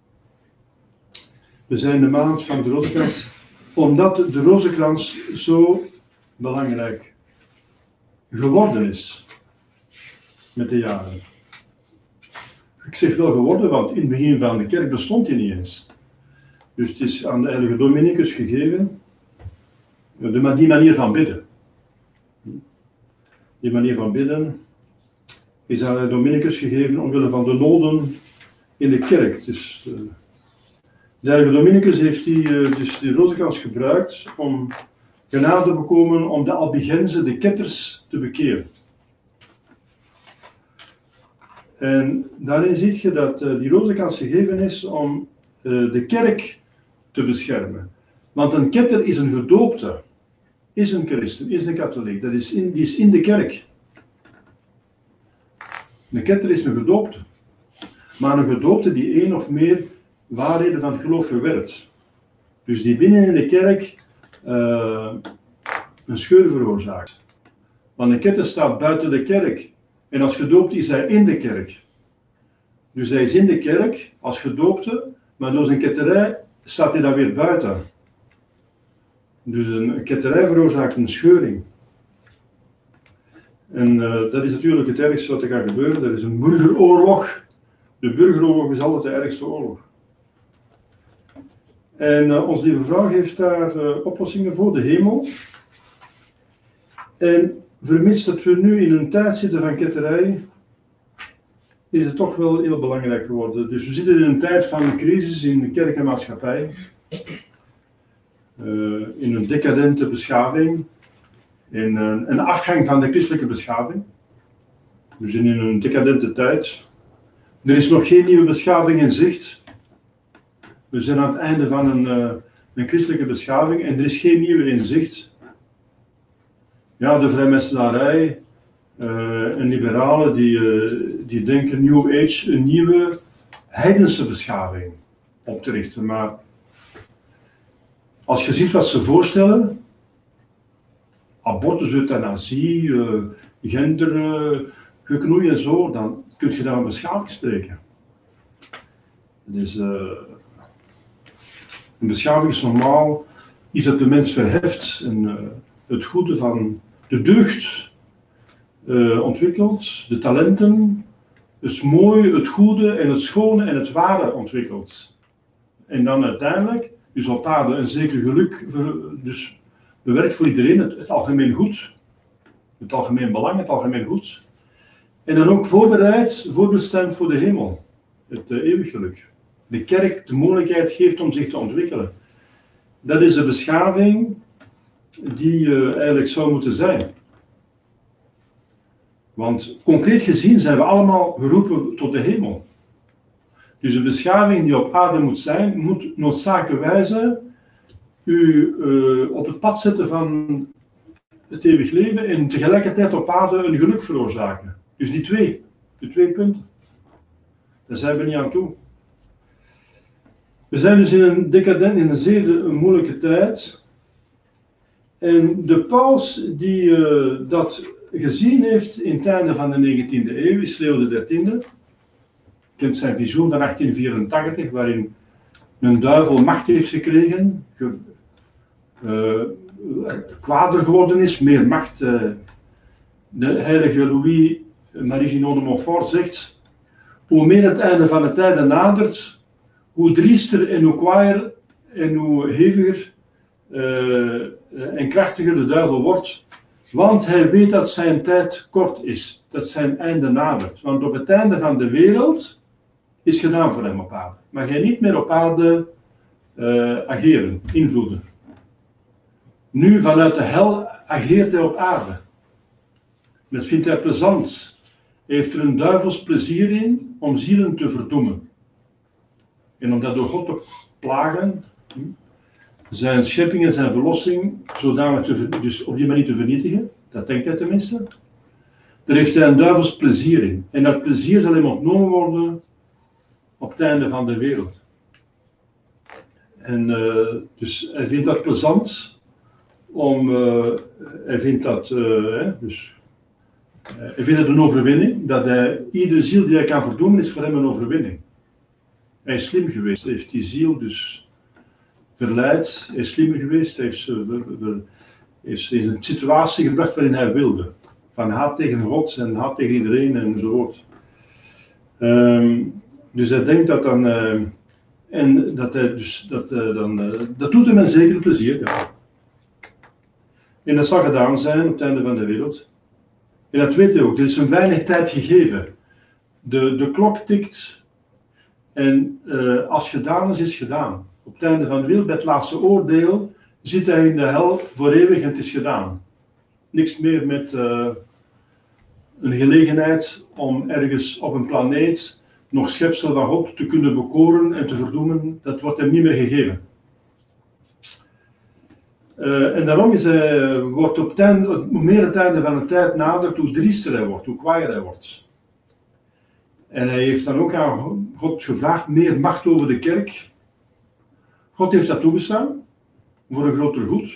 We zijn de maand van de Rozenkrans, omdat de Rozenkrans zo belangrijk geworden is met de jaren. Ik zeg wel geworden, want in het begin van de kerk bestond hij niet eens. Dus het is aan de heilige Dominicus gegeven, de, die manier van bidden. Die manier van bidden, is aan de Dominicus gegeven omwille van de noden in de kerk. Dus, uh, de heilige Dominicus heeft die, uh, dus die rozenkrans gebruikt om genade te bekomen om de Albigenzen, de ketters, te bekeren. En daarin zie je dat uh, die rozenkrans gegeven is om uh, de kerk te beschermen. Want een ketter is een gedoopte, is een christen, is een katholiek, dat is in, die is in de kerk. Een ketter is een gedoopte, maar een gedoopte die één of meer waarheden van het geloof verwerpt. Dus die binnen in de kerk uh, een scheur veroorzaakt. Want een ketter staat buiten de kerk en als gedoopte is hij in de kerk. Dus hij is in de kerk als gedoopte, maar door zijn ketterij staat hij dan weer buiten. Dus een ketterij veroorzaakt een scheuring. En uh, dat is natuurlijk het ergste wat er kan gebeuren. Er is een burgeroorlog. De burgeroorlog is altijd de ergste oorlog. En uh, onze lieve vrouw heeft daar uh, oplossingen voor, de hemel. En vermits dat we nu in een tijd zitten van ketterij, is het toch wel heel belangrijk geworden. Dus we zitten in een tijd van crisis in de kerk en maatschappij. Uh, in een decadente beschaving. In een, een afgang van de christelijke beschaving. We zijn in een decadente tijd. Er is nog geen nieuwe beschaving in zicht. We zijn aan het einde van een, uh, een christelijke beschaving en er is geen nieuwe in zicht. Ja, de vrijmetselarij, uh, en liberalen die, uh, die denken New Age een nieuwe heidense beschaving op te richten. Maar als je ziet wat ze voorstellen, abortus, euthanasie, uh, gender, uh, geknoei en zo, dan kun je daar een beschaving spreken. Dus, uh, een beschaving is normaal iets dat de mens verheft en uh, het goede van de deugd uh, ontwikkelt, de talenten, het mooie, het goede en het schone en het ware ontwikkelt. En dan uiteindelijk, dus op aarde een zeker geluk, dus bewerkt voor iedereen het, het algemeen goed, het algemeen belang, het algemeen goed. En dan ook voorbereid, voorbestemd voor de hemel, het uh, eeuwig geluk. De kerk de mogelijkheid geeft om zich te ontwikkelen. Dat is de beschaving die uh, eigenlijk zou moeten zijn. Want concreet gezien zijn we allemaal geroepen tot de hemel. Dus de beschaving die op aarde moet zijn, moet noodzakelijkerwijze u uh, op het pad zetten van het eeuwig leven en tegelijkertijd op aarde een geluk veroorzaken. Dus die twee, die twee punten. Daar zijn we niet aan toe. We zijn dus in een decadent, in een zeer een moeilijke tijd. En de paus die uh, dat gezien heeft in het einde van de negentiende eeuw, is Leo de dertiende. Je kent zijn visioen van achttien vierentachtig, waarin een duivel macht heeft gekregen, ge, uh, kwaader geworden is, meer macht. Uh, de heilige Louis-Marie Guinon de Montfort zegt, hoe meer het einde van de tijden nadert, hoe driester en hoe kwaaier en hoe heviger uh, en krachtiger de duivel wordt. Want hij weet dat zijn tijd kort is, dat zijn einde nadert. Want op het einde van de wereld is gedaan voor hem op aarde. Mag hij niet meer op aarde uh, ageren, invloeden. Nu vanuit de hel ageert hij op aarde. Dat vindt hij plezant. Hij heeft er een duivels plezier in om zielen te verdoemen. En om dat door God te plagen, zijn schepping en zijn verlossing zodanig te, dus op die manier te vernietigen, dat denkt hij tenminste, daar heeft hij een duivels plezier in. En dat plezier zal hem ontnomen worden op het einde van de wereld. En uh, dus hij vindt dat plezant, om, uh, hij vindt dat, uh, hè, dus, uh, hij vindt het een overwinning, dat hij, iedere ziel die hij kan verdoemen is voor hem een overwinning. Hij is slim geweest, hij heeft die ziel dus verleid, hij is slimmer geweest, hij heeft ze in een situatie gebracht waarin hij wilde. Van haat tegen God en haat tegen iedereen enzovoort. Um, dus hij denkt dat dan, uh, en dat hij dus, dat, uh, dan, uh, dat doet hem een zeker plezier. Ja. En dat zal gedaan zijn op het einde van de wereld. En dat weet je ook, er is een weinig tijd gegeven. De, de klok tikt en uh, als gedaan is, is gedaan. Op het einde van de wereld, bij het laatste oordeel, zit hij in de hel voor eeuwig en het is gedaan. Niks meer met uh, een gelegenheid om ergens op een planeet nog schepsel van God te kunnen bekoren en te verdoemen, dat wordt hem niet meer gegeven. Uh, en daarom is hij, wordt op het einde, hoe meer het einde van de tijd nadert, hoe driester hij wordt, hoe kwaaier hij wordt. En hij heeft dan ook aan God gevraagd, meer macht over de kerk. God heeft dat toegestaan, voor een groter goed.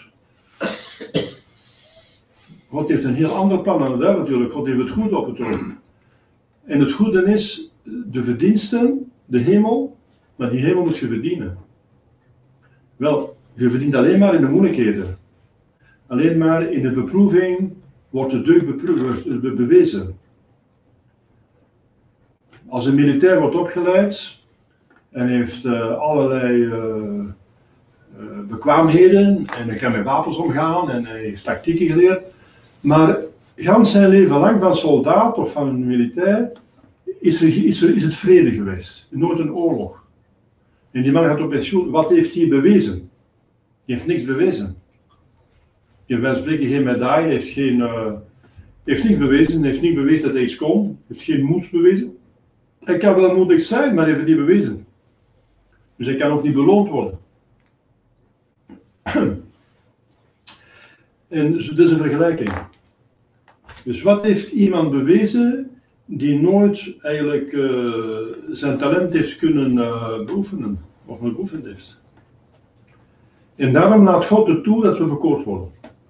God heeft een heel ander plan dan de duivel natuurlijk. God heeft het goede op het oog. En het goede is de verdiensten, de hemel, maar die hemel moet je verdienen. Wel, je verdient alleen maar in de moeilijkheden. Alleen maar in de beproeving wordt de deugd bepro- be- bewezen. Als een militair wordt opgeleid en heeft uh, allerlei uh, uh, bekwaamheden en hij kan met wapens omgaan en hij heeft tactieken geleerd, maar gans zijn leven lang van soldaat of van een militair is, er, is, er, is het vrede geweest, nooit een oorlog. En die man gaat op pensioen, wat heeft hij bewezen? Die heeft niks bewezen. Die heeft bij spreken geen medaille, heeft, geen, uh, heeft niks bewezen, heeft niet bewezen dat hij iets kon, heeft geen moed bewezen. Hij kan wel moedig zijn, maar hij heeft het niet bewezen. Dus hij kan ook niet beloond worden. En dus dat is een vergelijking. Dus wat heeft iemand bewezen die nooit eigenlijk uh, zijn talent heeft kunnen uh, beoefenen, of beoefend heeft? En daarom laat God het toe dat we bekoord worden.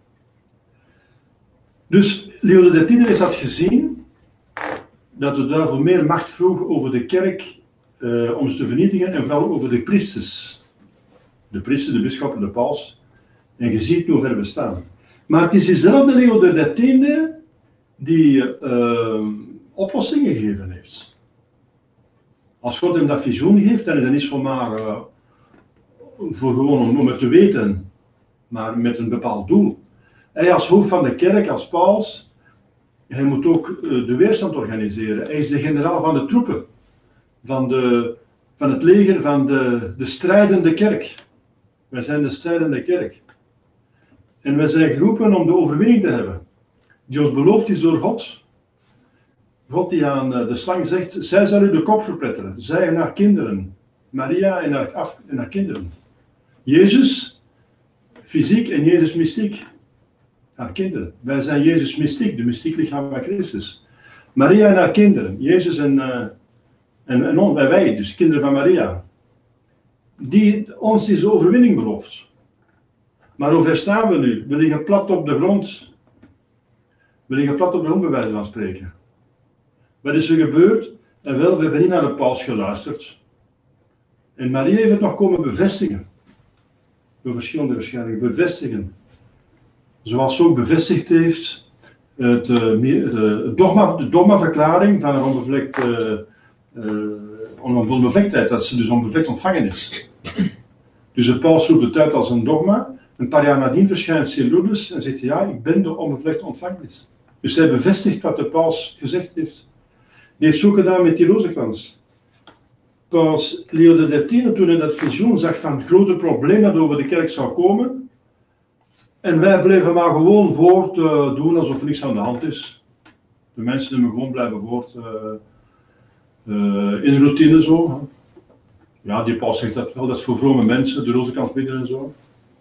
Dus Leo de dertiende heeft dat gezien, dat de duivel meer macht vroeg over de kerk uh, om ze te vernietigen en vooral over de priesters. De priesters, de bisschoppen, de paus. En je ziet hoe ver we staan. Maar het is dezelfde Leo de dertiende die uh, oplossingen gegeven heeft. Als God hem dat visioen geeft, dan is het niet zomaar uh, voor gewoon om, om het te weten, maar met een bepaald doel. Hij als hoofd van de kerk, als paus, hij moet ook uh, de weerstand organiseren. Hij is de generaal van de troepen, van, de, van het leger, van de, de strijdende kerk. Wij zijn de strijdende kerk. En wij zijn geroepen om de overwinning te hebben, die ons beloofd is door God. God die aan de slang zegt, zij zal u de kop verpletteren, zij en haar kinderen. Maria en haar, af, en haar kinderen. Jezus, fysiek en Jezus mystiek. Haar kinderen. Wij zijn Jezus mystiek, de mystiek lichaam van Christus. Maria en haar kinderen. Jezus en, uh, en, en on, wij, wij, dus kinderen van Maria. Die ons deze overwinning belooft. Maar hoe ver staan we nu? We liggen plat op de grond. We liggen plat op de grond, bij wijze van spreken. Wat is er gebeurd? En wel, we hebben niet naar de paus geluisterd. En Maria heeft het nog komen bevestigen. Door verschillende waarschijnlijk bevestigen. Zoals ze ook bevestigd heeft het, uh, de, dogma, de dogmaverklaring van een onbevlekte uh, onbevlektheid, dat ze dus onbevlekt ontvangen is. Dus de paus roept het uit als een dogma. Een paar jaar nadien verschijnt Sint Lourdes en zegt ja, ik ben de onbevlekte ontvangenis. Dus zij bevestigt wat de paus gezegd heeft. Die heeft zo gedaan met die rozenkrans. Paus Leo de dertiende, toen hij dat visioen zag van het grote probleem dat over de kerk zou komen, en wij bleven maar gewoon voort uh, doen alsof er niks aan de hand is. De mensen hebben gewoon blijven voort uh, uh, in routine zo. Hè. Ja, die paus zegt dat wel, dat is voor vrome mensen, de rozenkrans bidden en zo.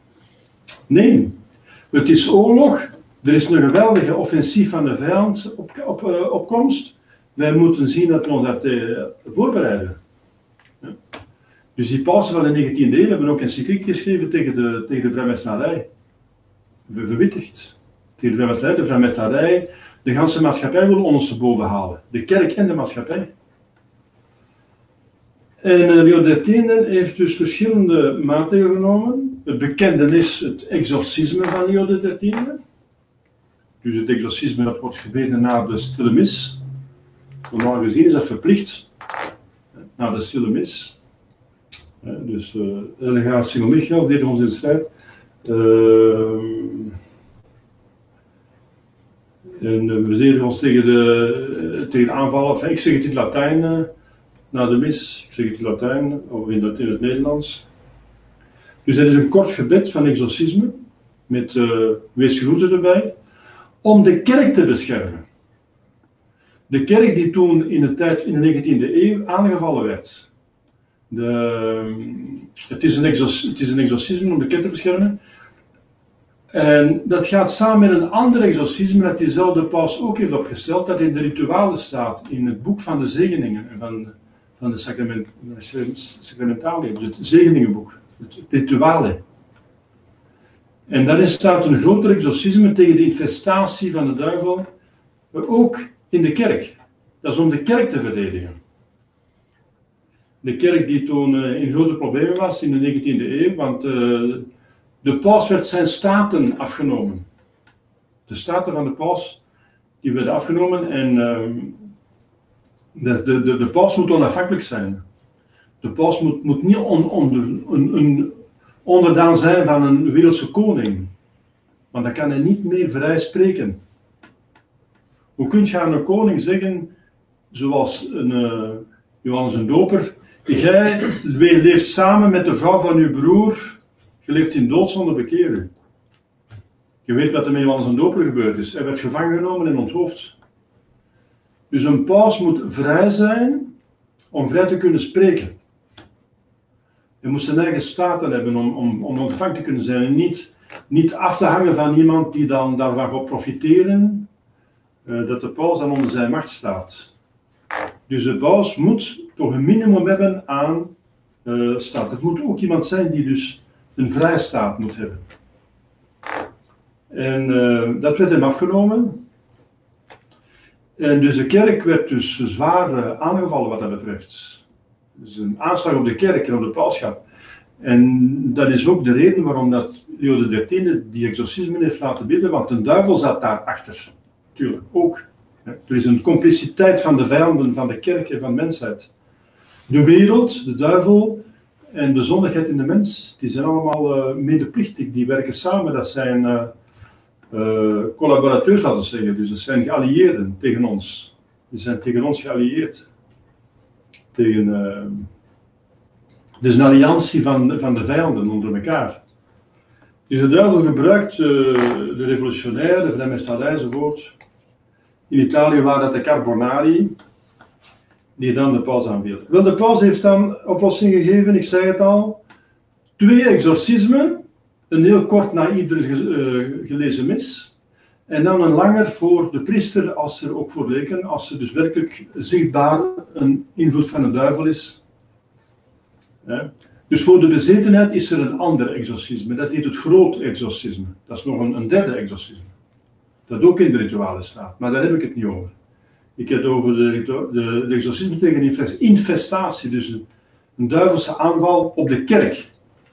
Nee, het is oorlog. Er is een geweldige offensief van de vijand op, op, uh, op komst. Wij moeten zien dat we ons daar uh, voorbereiden. Ja. Dus die pausen van de negentiende eeuw hebben ook een encycliek geschreven tegen de, tegen de vrijmetselarij. Verwittigd. Tegen de vrijmetselarij, de vrijmetselarij, de ganse maatschappij wil ons te boven halen. De kerk en de maatschappij. En uh, Leo de dertiende heeft dus verschillende maatregelen genomen. Het bekende is het exorcisme van Leo de dertiende. Dus het exorcisme dat wordt gebeden na de stille mis. Normaal gezien is dat verplicht. Na de stille mis. Dus uh, Elegaat Singel Michael deed ons in de strijd. Uh, En uh, we verdedigen ons tegen de, uh, tegen de aanvallen. Enfin, ik zeg het in het Latijn uh, na de mis. Ik zeg het in het Latijn of in het, in het Nederlands. Dus het is een kort gebed van exorcisme. Met uh, weesgroeten erbij. Om de kerk te beschermen. De kerk die toen in de tijd in de negentiende eeuw aangevallen werd. De, het, is een exorc, het is een exorcisme om de kerk te beschermen. En dat gaat samen met een ander exorcisme dat diezelfde paus ook heeft opgesteld, dat in de ritualen staat, in het boek van de zegeningen en van, van de sacrament, sacramentaliën, dus het zegeningenboek, het ritualen. En daarin staat een groter exorcisme tegen de infestatie van de duivel, ook in de kerk. Dat is om de kerk te verdedigen. De kerk die toen uh, in grote problemen was in de negentiende eeuw, want uh, de paus werd zijn staten afgenomen. De staten van de paus die werden afgenomen en uh, de, de, de, de paus moet onafhankelijk zijn. De paus moet, moet niet on, onder, een, een onderdaan zijn van een wereldse koning. Want dan kan hij niet meer vrij spreken. Hoe kun je aan een koning zeggen, zoals een, uh, Johannes een doper, jij leeft samen met de vrouw van uw broer, je leeft in doodzonde, bekeer u. Je weet wat er met Johannes een doper gebeurd is. Hij werd gevangen genomen en onthoofd. Dus een paus moet vrij zijn om vrij te kunnen spreken. Hij moet zijn eigen staten hebben om, om, om ontvangen te kunnen zijn en niet, niet af te hangen van iemand die dan daarvan gaat profiteren, uh, dat de paus dan onder zijn macht staat. Dus de paus moet toch een minimum hebben aan uh, staat. Het moet ook iemand zijn die dus een vrijstaat moet hebben. En uh, dat werd hem afgenomen. En dus de kerk werd dus zwaar uh, aangevallen wat dat betreft. Dus een aanslag op de kerk en op de pausschap. En dat is ook de reden waarom dat Leo de dertiende die exorcismen heeft laten bidden, want een duivel zat daarachter. Tuurlijk, ook. Er is een compliciteit van de vijanden van de kerk en van de mensheid. De wereld, de duivel en de zondigheid in de mens, die zijn allemaal uh, medeplichtig, die werken samen, dat zijn uh, uh, collaborateurs, laten we zeggen, dus dat zijn geallieerden tegen ons. Die zijn tegen ons geallieerd. Tegen, uh, dus een alliantie van, van de vijanden onder elkaar. Dus de duivel gebruikt uh, de revolutionaire, de Vrijmetselarij enzovoort. In Italië waren dat de Carbonari, die dan de paus aanbeelden. Wel, de paus heeft dan oplossing gegeven, ik zei het al, twee exorcismen, een heel kort na iedere uh, gelezen mis, en dan een langer voor de priester, als er ook voor leken, als er dus werkelijk zichtbaar een invloed van de duivel is. Ja. Dus voor de bezetenheid is er een ander exorcisme, dat heet het groot exorcisme. Dat is nog een, een derde exorcisme. Dat ook in de ritualen staat, maar daar heb ik het niet over. Ik heb het over de, de, de exorcisme tegen infestatie, dus een, een duivelse aanval op de kerk.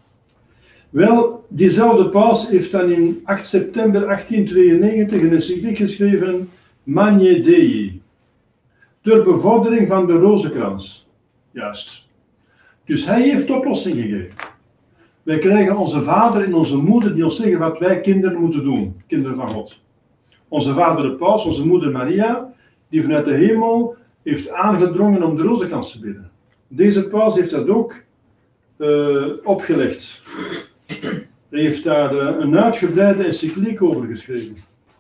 Wel, diezelfde paus heeft dan in acht september achttienhonderdtweeënnegentig een encycliek geschreven, Magne Dei, ter bevordering van de rozenkrans. Juist. Dus hij heeft oplossing gegeven. Wij krijgen onze vader en onze moeder die ons zeggen wat wij kinderen moeten doen, kinderen van God. Onze vader de paus, onze moeder Maria, die vanuit de hemel heeft aangedrongen om de rozenkrans te bidden. Deze paus heeft dat ook uh, opgelegd. Hij heeft daar uh, een uitgebreide encycliek over geschreven.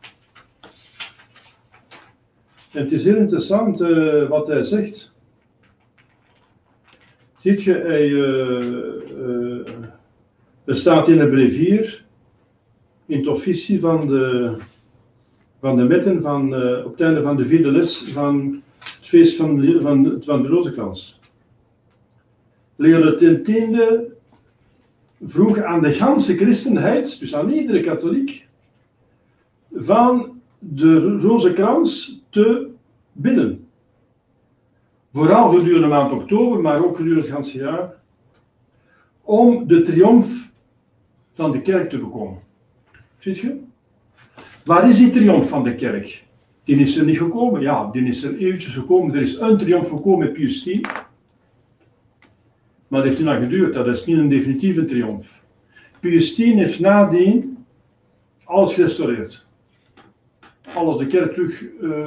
En het is heel interessant uh, wat hij zegt. Ziet je, hij, uh, uh, er staat in een brevier, in het officie van de... van de metten van, uh, op het einde van de vierde les van het feest van de, van, van de rozenkrans. Leo de tiende vroeg aan de ganse christenheid, dus aan iedere katholiek, van de rozenkrans te bidden. Vooral gedurende de maand oktober, maar ook gedurende het ganse jaar, om de triomf van de kerk te bekomen. Ziet je? Waar is die triomf van de kerk? Die is er niet gekomen. Ja, die is er eventjes gekomen. Er is een triomf gekomen met Pius tien. Maar dat heeft niet lang geduurd. Dat is niet een definitieve triomf. Pius tien heeft nadien alles gerestaureerd. alles de kerk terug uh,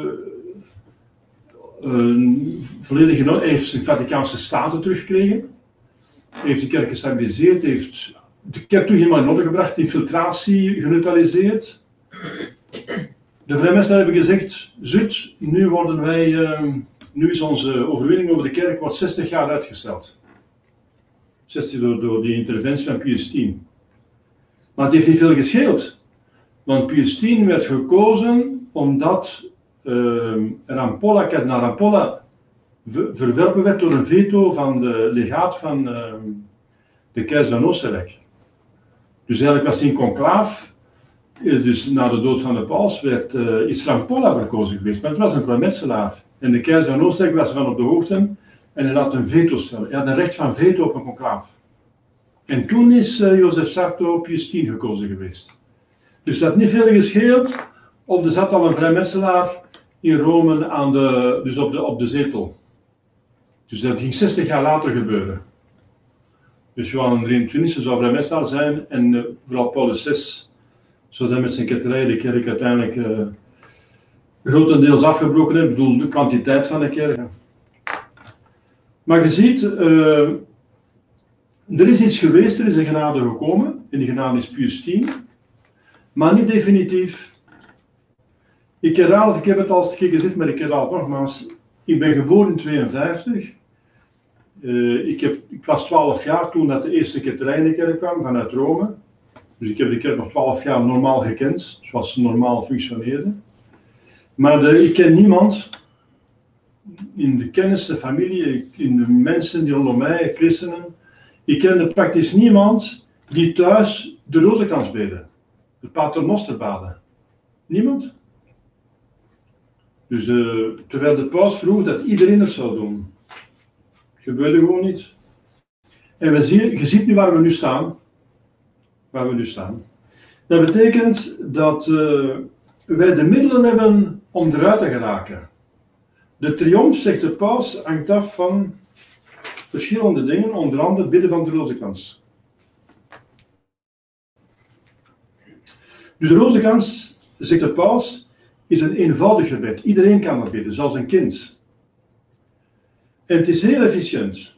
uh, volledig in orde, heeft zijn Vaticaanse Staten teruggekregen, heeft de kerk gestabiliseerd, heeft de kerk terug helemaal in orde gebracht, infiltratie geneutraliseerd. De vrijmetselaars hebben gezegd, zut, nu worden wij, uh, nu is onze overwinning over de kerk wordt zestig jaar uitgesteld. zestig door, door die interventie van Pius X. Maar het heeft niet veel gescheeld. Want Pius X werd gekozen omdat uh, Rampolla, kardinaal Rampolla, verwerpen werd door een veto van de legaat van uh, de keizer van Oostenrijk. Dus eigenlijk was hij in conclaaf. Dus na de dood van de paus werd uh, is Rampolla verkozen geweest. Maar het was een vrijmetselaar. En de keizer van Oostenrijk was van op de hoogte. En hij laat een veto stellen. Hij had een recht van veto op een conclaaf. En toen is uh, Jozef Sarto Pius X gekozen geweest. Dus dat had niet veel gescheeld. Of er zat al een vrijmetselaar in Rome aan de, dus op, de, op de zetel. Dus dat ging zestig jaar later gebeuren. Dus Johan de drieëntwintigste zou vrijmetselaar zijn. En uh, vooral Paulus de zesde zou dan met zijn ketterij de kerk uiteindelijk uh, grotendeels afgebroken hebben. Ik bedoel, de kwantiteit van de kerk. Maar je ziet, uh, er is iets geweest, er is een genade gekomen. En die genade is Pius X. Maar niet definitief. Ik herhaal het, ik heb het al eens een keer gezegd, maar ik herhaal het nogmaals. Ik ben geboren in negentien tweeënvijftig. Uh, ik, heb, ik was twaalf jaar toen dat de eerste ketterij in de kerk kwam, vanuit Rome. Dus ik heb de kerk nog twaalf jaar normaal gekend, zoals ze normaal functioneerde. Maar de, ik ken niemand in de kennis, de familie, in de mensen die rondom mij, christenen. Ik kende praktisch niemand die thuis de rozenkrans beden. De paternoster baden. Niemand. Dus uh, terwijl de paus vroeg dat iedereen het zou doen. Gebeurde gewoon niet. En we zien, je ziet nu waar we nu staan. Waar we nu staan. Dat betekent dat uh, wij de middelen hebben om eruit te geraken. De triomf, zegt de paus, hangt af van verschillende dingen, onder andere het bidden van de rozenkrans. Dus de rozenkrans, zegt de paus, is een eenvoudig gebed. Iedereen kan dat bidden, zelfs een kind. En het is heel efficiënt.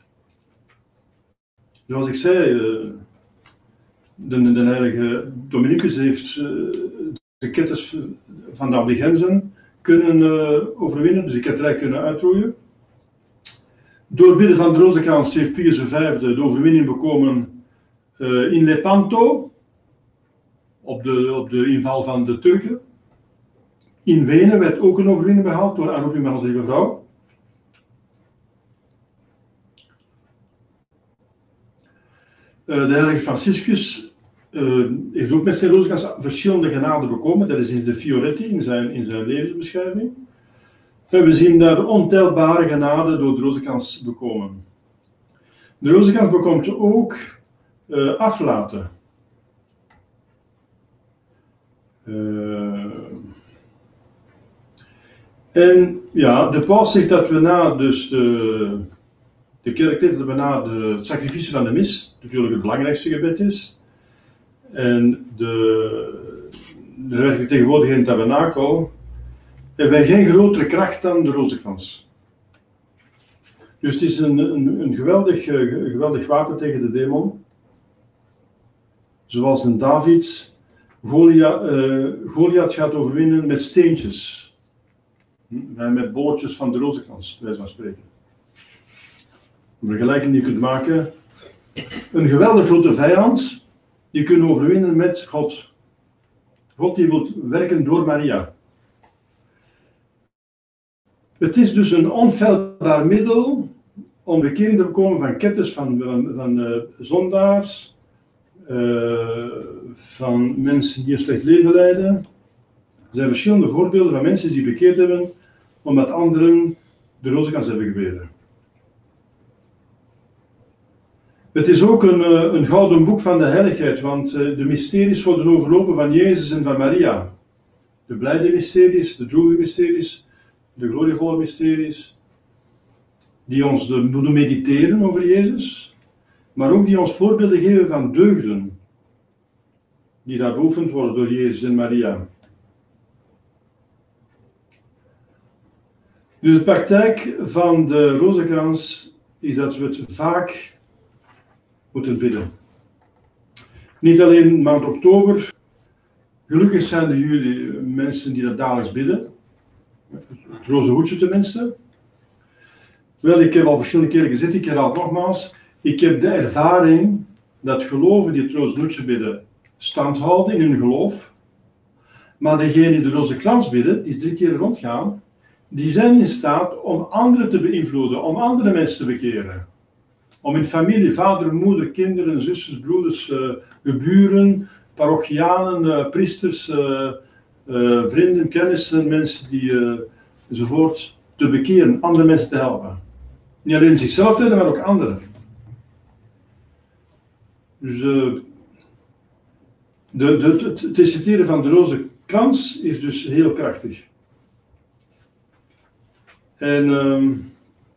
Zoals ik zei, de, de heilige Dominicus heeft de ketters van de Albigenzen kunnen uh, overwinnen, dus de ketterij kunnen uitroeien. Door bidden van de rozenkrans heeft Pius de vijfde de overwinning bekomen uh, in Lepanto, op de, op de inval van de Turken. In Wenen werd ook een overwinning behaald door aanroeping van onze lieve vrouw. Uh, de heilige Franciscus uh, heeft ook met zijn rozenkrans verschillende genaden bekomen. Dat is in de Fioretti, in zijn, in zijn levensbeschrijving. En we zien daar ontelbare genaden door de rozenkrans bekomen. De rozenkrans bekomt ook uh, aflaten. Uh, en ja, de paus zegt dat we na dus de, de kerklid, dat we na de, het sacrificie van de mis, natuurlijk het belangrijkste gebed is, en de, de heilige tegenwoordigheid in het tabernakel, hebben wij geen grotere kracht dan de rozenkrans. Dus het is een, een, een geweldig, uh, geweldig wapen tegen de demon. Zoals een David Goliath, uh, Goliath gaat overwinnen met steentjes. Hm? Met bolletjes van de rozenkrans, bij wijze van spreken. Een vergelijking die je kunt maken. Een geweldig grote vijand, die kunnen overwinnen met God. God die wil werken door Maria. Het is dus een onfeilbaar middel om bekering te bekomen van ketters van, van, van uh, zondaars, uh, van mensen die een slecht leven leiden. Er zijn verschillende voorbeelden van mensen die bekeerd hebben, omdat anderen de rozenkrans hebben gebeden. Het is ook een, uh, een gouden boek van de heiligheid, want uh, de mysteries worden overlopen van Jezus en van Maria. De blijde mysteries, de droevige mysteries, de glorievolle mysteries, die ons doen mediteren over Jezus, maar ook die ons voorbeelden geven van deugden, die daar beoefend worden door Jezus en Maria. Dus de praktijk van de rozenkrans is dat we het vaak moeten bidden. Niet alleen maand oktober. Gelukkig zijn er jullie mensen die dat dagelijks bidden. Het roze hoedje tenminste. Wel, ik heb al verschillende keren gezegd, ik herhaal het nogmaals. Ik heb de ervaring dat geloven die het roze hoedje bidden stand houden in hun geloof. Maar degenen die de roze krans bidden, die drie keer rondgaan, die zijn in staat om anderen te beïnvloeden, om andere mensen te bekeren. Om in familie, vader, moeder, kinderen, zusters, broeders, uh, buren, parochianen, uh, priesters, uh, uh, vrienden, kennissen, mensen die, uh, enzovoort, te bekeren, andere mensen te helpen. Niet alleen zichzelf redden, maar ook anderen. Dus uh, de, de, het, het citeren van de roze krans is dus heel krachtig. En um,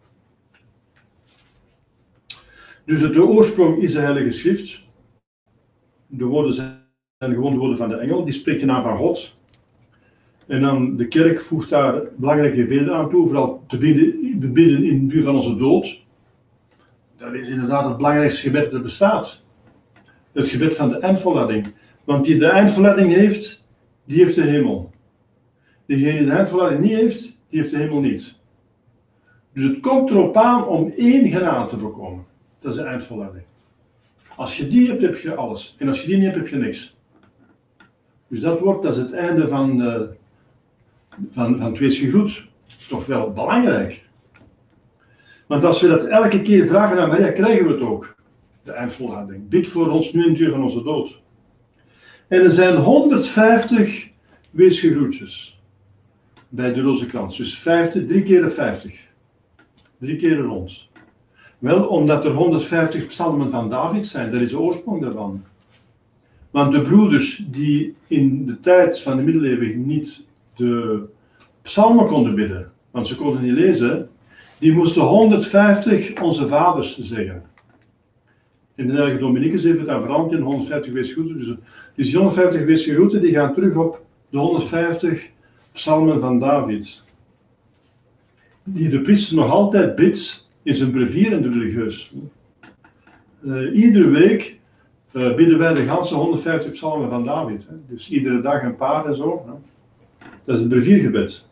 dus de oorsprong is de Heilige Schrift. De woorden zijn gewoon de woorden van de engel, die spreekt de naam van God. En dan de kerk voegt daar belangrijke gebeden aan toe, vooral te bidden, bidden in de duur van onze dood. Dat is inderdaad het belangrijkste gebed dat er bestaat. Het gebed van de eindvolledding. Want die de eindvolledding heeft, die heeft de hemel. Degene die de eindvolledding niet heeft, die heeft de hemel niet. Dus het komt erop aan om één genade te bekomen. Dat is de eindvolledding. Als je die hebt, heb je alles. En als je die niet hebt, heb je niks. Dus dat wordt, dat is het einde van, uh, van, van het weesgegroet. Toch wel belangrijk. Want als we dat elke keer vragen aan Maria, krijgen we het ook. De eindvolledding. Bid voor ons nu in het uur van onze dood. En er zijn honderdvijftig weesgegroetjes bij de roze krans. Dus vijftig, drie keer vijftig. Drie keer rond. Wel, omdat er honderdvijftig psalmen van David zijn, dat is de oorsprong daarvan. Want de broeders die in de tijd van de middeleeuwen niet de psalmen konden bidden, want ze konden niet lezen, die moesten honderdvijftig onze vaders zeggen. In de heilige Dominicus heeft het aan veranderd in honderdvijftig weesgegroeten. Dus, dus die honderdvijftig weesgegroeten die gaan terug op de honderdvijftig psalmen van David. Die de priester nog altijd bidt in zijn brevier en de religieus. Uh, iedere week uh, bidden wij de ganse honderdvijftig psalmen van David. Hè. Dus iedere dag een paar en zo. Hè. Dat is het breviergebed.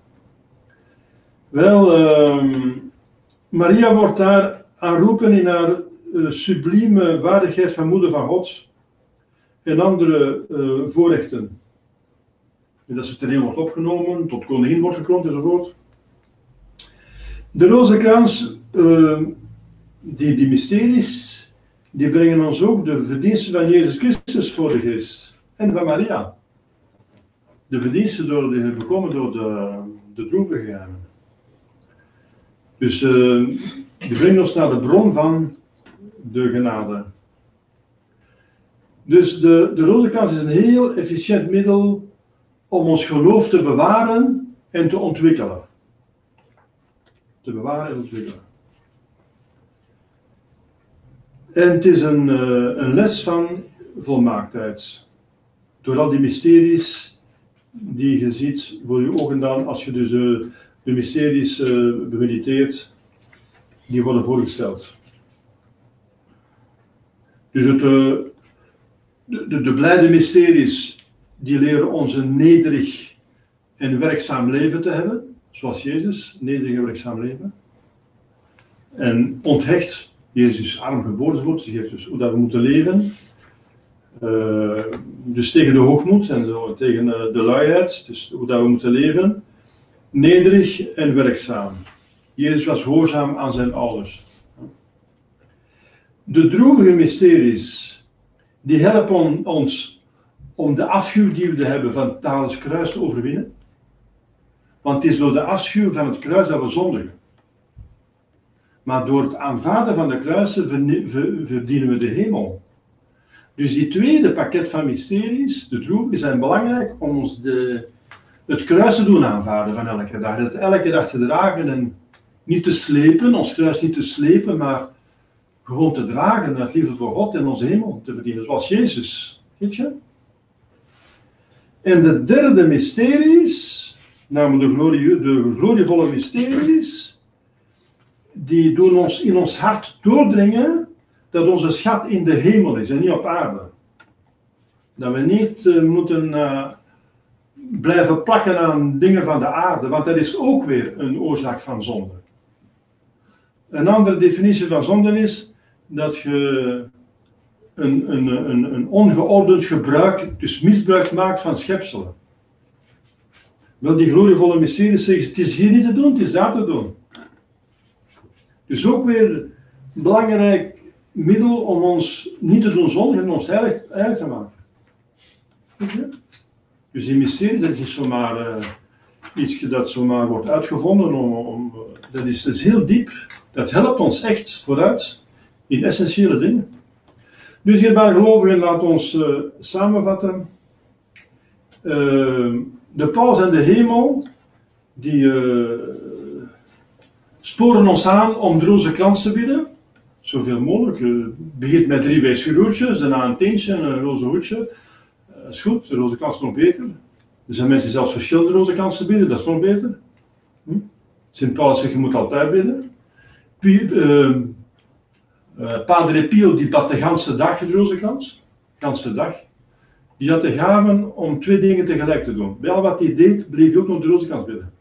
Wel, uh, Maria wordt daar aanroepen in haar uh, sublieme waardigheid van moeder van God en andere uh, voorrechten. En dat ze ten hemel wordt opgenomen, tot koningin wordt gekroond enzovoort. De rozenkrans, uh, die, die mysteries, die brengen ons ook de verdiensten van Jezus Christus voor de geest. En van Maria. De verdiensten door die bekomen door de, de droevigen. Dus uh, die brengen ons naar de bron van de genade. Dus de, de rozenkrans is een heel efficiënt middel om ons geloof te bewaren en te ontwikkelen. Te bewaren en ontwikkelen. En het is een, uh, een les van volmaaktheid. Door al die mysteries die je ziet voor je ogen dan, als je dus uh, de mysteries uh, bemediteert, die worden voorgesteld. Dus het, uh, de, de, de blijde mysteries, die leren ons een nederig en werkzaam leven te hebben. Zoals Jezus, nederig en werkzaam leven. En onthecht, Jezus is arm geboren wordt, die geeft dus hoe dat we moeten leven. Uh, dus tegen de hoogmoed en zo, tegen uh, de luiheid, dus hoe dat we moeten leven. Nederig en werkzaam. Jezus was gehoorzaam aan zijn ouders. De droevige mysteries, die helpen ons om de afschuw die we hebben van het dagelijks kruis te overwinnen. Want het is door de afschuw van het kruis dat we zondigen. Maar door het aanvaarden van de kruisen verdienen we de hemel. Dus die tweede pakket van mysteries, de droevigen, zijn belangrijk om ons de, het kruis te doen aanvaarden van elke dag. Dat elke dag te dragen en niet te slepen, ons kruis niet te slepen, maar gewoon te dragen uit liefde voor God en onze hemel te verdienen. Zoals Jezus. Weet je? En de derde mysteries, namelijk de, glorie, de glorievolle mysteries, die doen ons in ons hart doordringen dat onze schat in de hemel is en niet op aarde. Dat we niet uh, moeten uh, blijven plakken aan dingen van de aarde, want dat is ook weer een oorzaak van zonde. Een andere definitie van zonde is dat je een, een, een, een ongeordend gebruik, dus misbruik maakt van schepselen. Wel, die glorievolle mysteries zeggen, het is hier niet te doen, het is daar te doen. Dus ook weer een belangrijk middel om ons niet te doen zondigen en ons heilig, heilig te maken. Dus die mysterie, dat is zomaar uh, iets dat zomaar wordt uitgevonden. Om, om, dat, is, dat is heel diep. Dat helpt ons echt vooruit in essentiële dingen. Dus hierbij gelovigen, laat ons uh, samenvatten. Uh, de paus en de hemel, die uh, sporen ons aan om de roze krans te bieden. Zoveel mogelijk. Uh, het begint met drie weesgeroertjes, daarna een teentje en een roze hoedje. Dat is goed, de roze krans is nog beter. Er zijn mensen die zelfs verschillende roze kransen bieden, dat is nog beter. Hm? Sint Paulus zegt, je moet altijd bidden. Pie, uh, uh, Padre Pio, die bad de ganse dag de roze krans. De ganse dag. Die had de gaven om twee dingen tegelijk te doen. Bij al wat hij deed, bleef hij ook nog de roze krans bidden.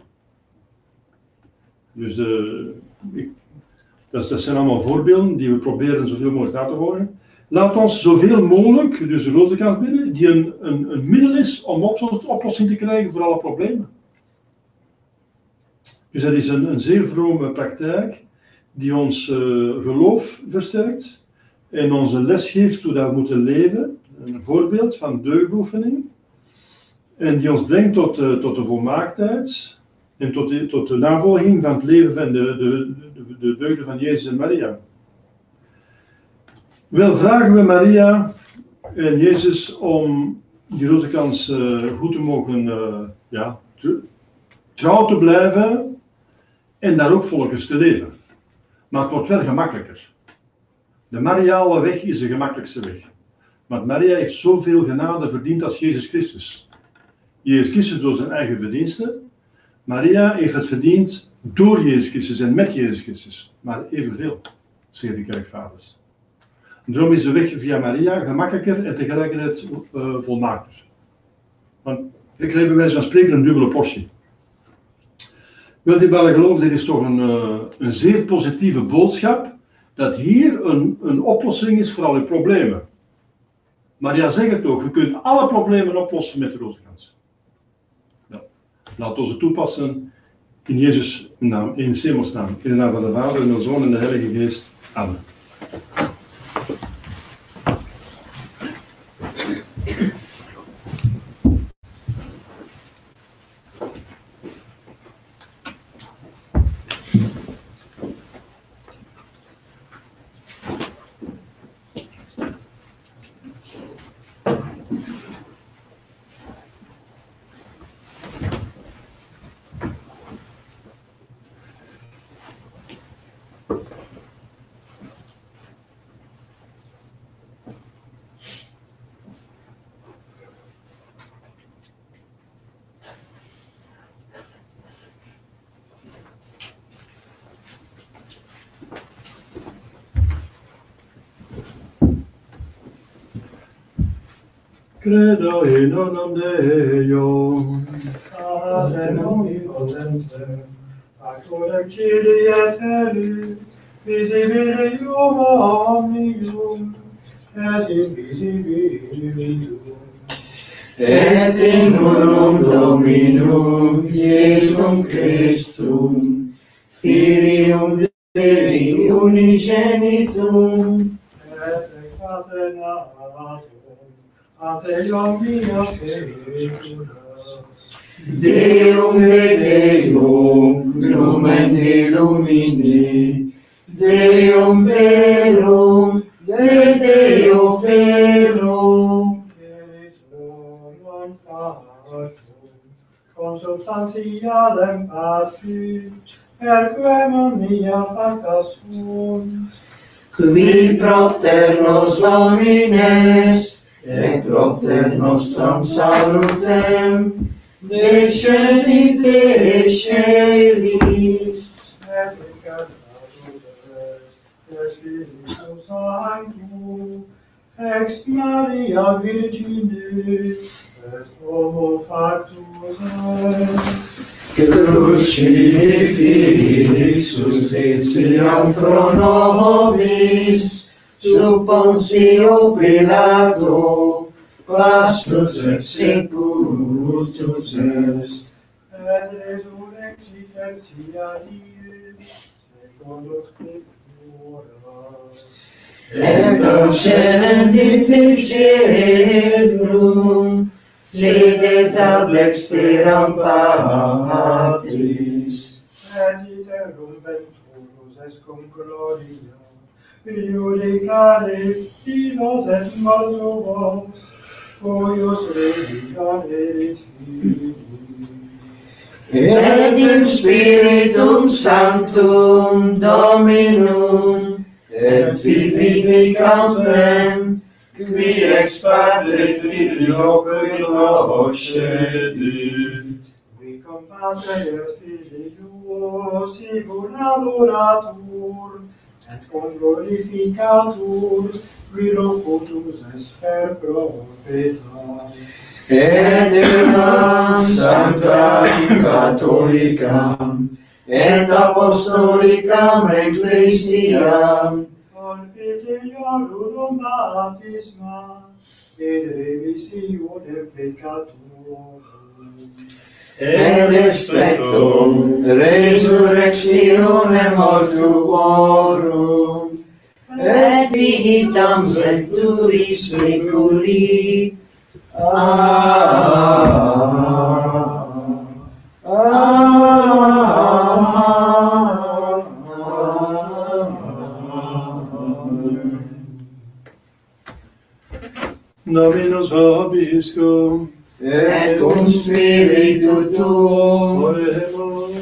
Dus de, ik, dat, dat zijn allemaal voorbeelden die we proberen zoveel mogelijk na te horen. Laat ons zoveel mogelijk, dus de roze krans bidden, die een, een, een middel is om op, oplossing te krijgen voor alle problemen. Dus dat is een, een zeer vrome praktijk die ons uh, geloof versterkt en ons een les geeft hoe dat we moeten leven. Een voorbeeld van deugdoefening. En die ons brengt tot, uh, tot de volmaaktheid en tot de, tot de navolging van het leven van de, de, de, de deugden van Jezus en Maria. Wel vragen we Maria en Jezus om die roze krans uh, goed te mogen, uh, ja, te, trouw te blijven en daar ook volgens te leven. Maar het wordt wel gemakkelijker. De Mariale weg is de gemakkelijkste weg. Want Maria heeft zoveel genade verdiend als Jezus Christus. Jezus Christus door zijn eigen verdiensten. Maria heeft het verdiend door Jezus Christus en met Jezus Christus. Maar evenveel, zeggen de kerkvaders. Daarom is de weg via Maria gemakkelijker en tegelijkertijd uh, volmaakter. Want ik krijg bij wijze van spreken een dubbele portie. Wel, die wel geloof, dit is toch een, uh, een zeer positieve boodschap, dat hier een, een oplossing is voor alle problemen. Maria zegt het ook, je kunt alle problemen oplossen met de roze krans. Ja. Laat ons het toepassen in Jezus' naam, in Hemels naam, in de naam van de Vader en de Zoon en de Heilige Geest. Amen. Credo in nonum Deum, Pater omnipotentem, Factor Kyrie et Heli, visibilium omnium, et invisibilium. Et in nomen Dominum Iesum Christum, Filium Dei unigenitum, Et catenatum, Ate mia spiritus, Deum de Deum, lumen de lumine, Deum verum, de Deo verum, non factum, consubstantialem Patri, perquem omnia facta sunt, qui propter nos homines, et propter nostram salutem, Deceni de celis, et incarnatus est, Spiritus Sanctus, ex Maria Virgine, et homo factus est. crucifixus etiam pro nobis, sub Pontio Pilato, pastus et sepultus est. Et resurrexit tertia die, secundo Scripturas. Et ascendit in caelum, sedes ad dexteram Patris. Et iterum venturus est cum gloria, iudicare vivos et mortuos, foius redicare Filii. Et in Spiritum Sanctum Dominum, et vivificantem, qui ex Patre Filio conoscedit. Qui cum Patre et Filio sigur adoratur, et cum glorificatur, qui locutus est per profeta. Et unam sanctam catholicam, et apostolicam ecclesiam, Confiteiorum baptisma, et remissione peccatorum. et respectum resurrectione mortuorum, et vitam venturis seculi. Amen. Dominus vobiscum, Et cum spiritu tuum, oremus.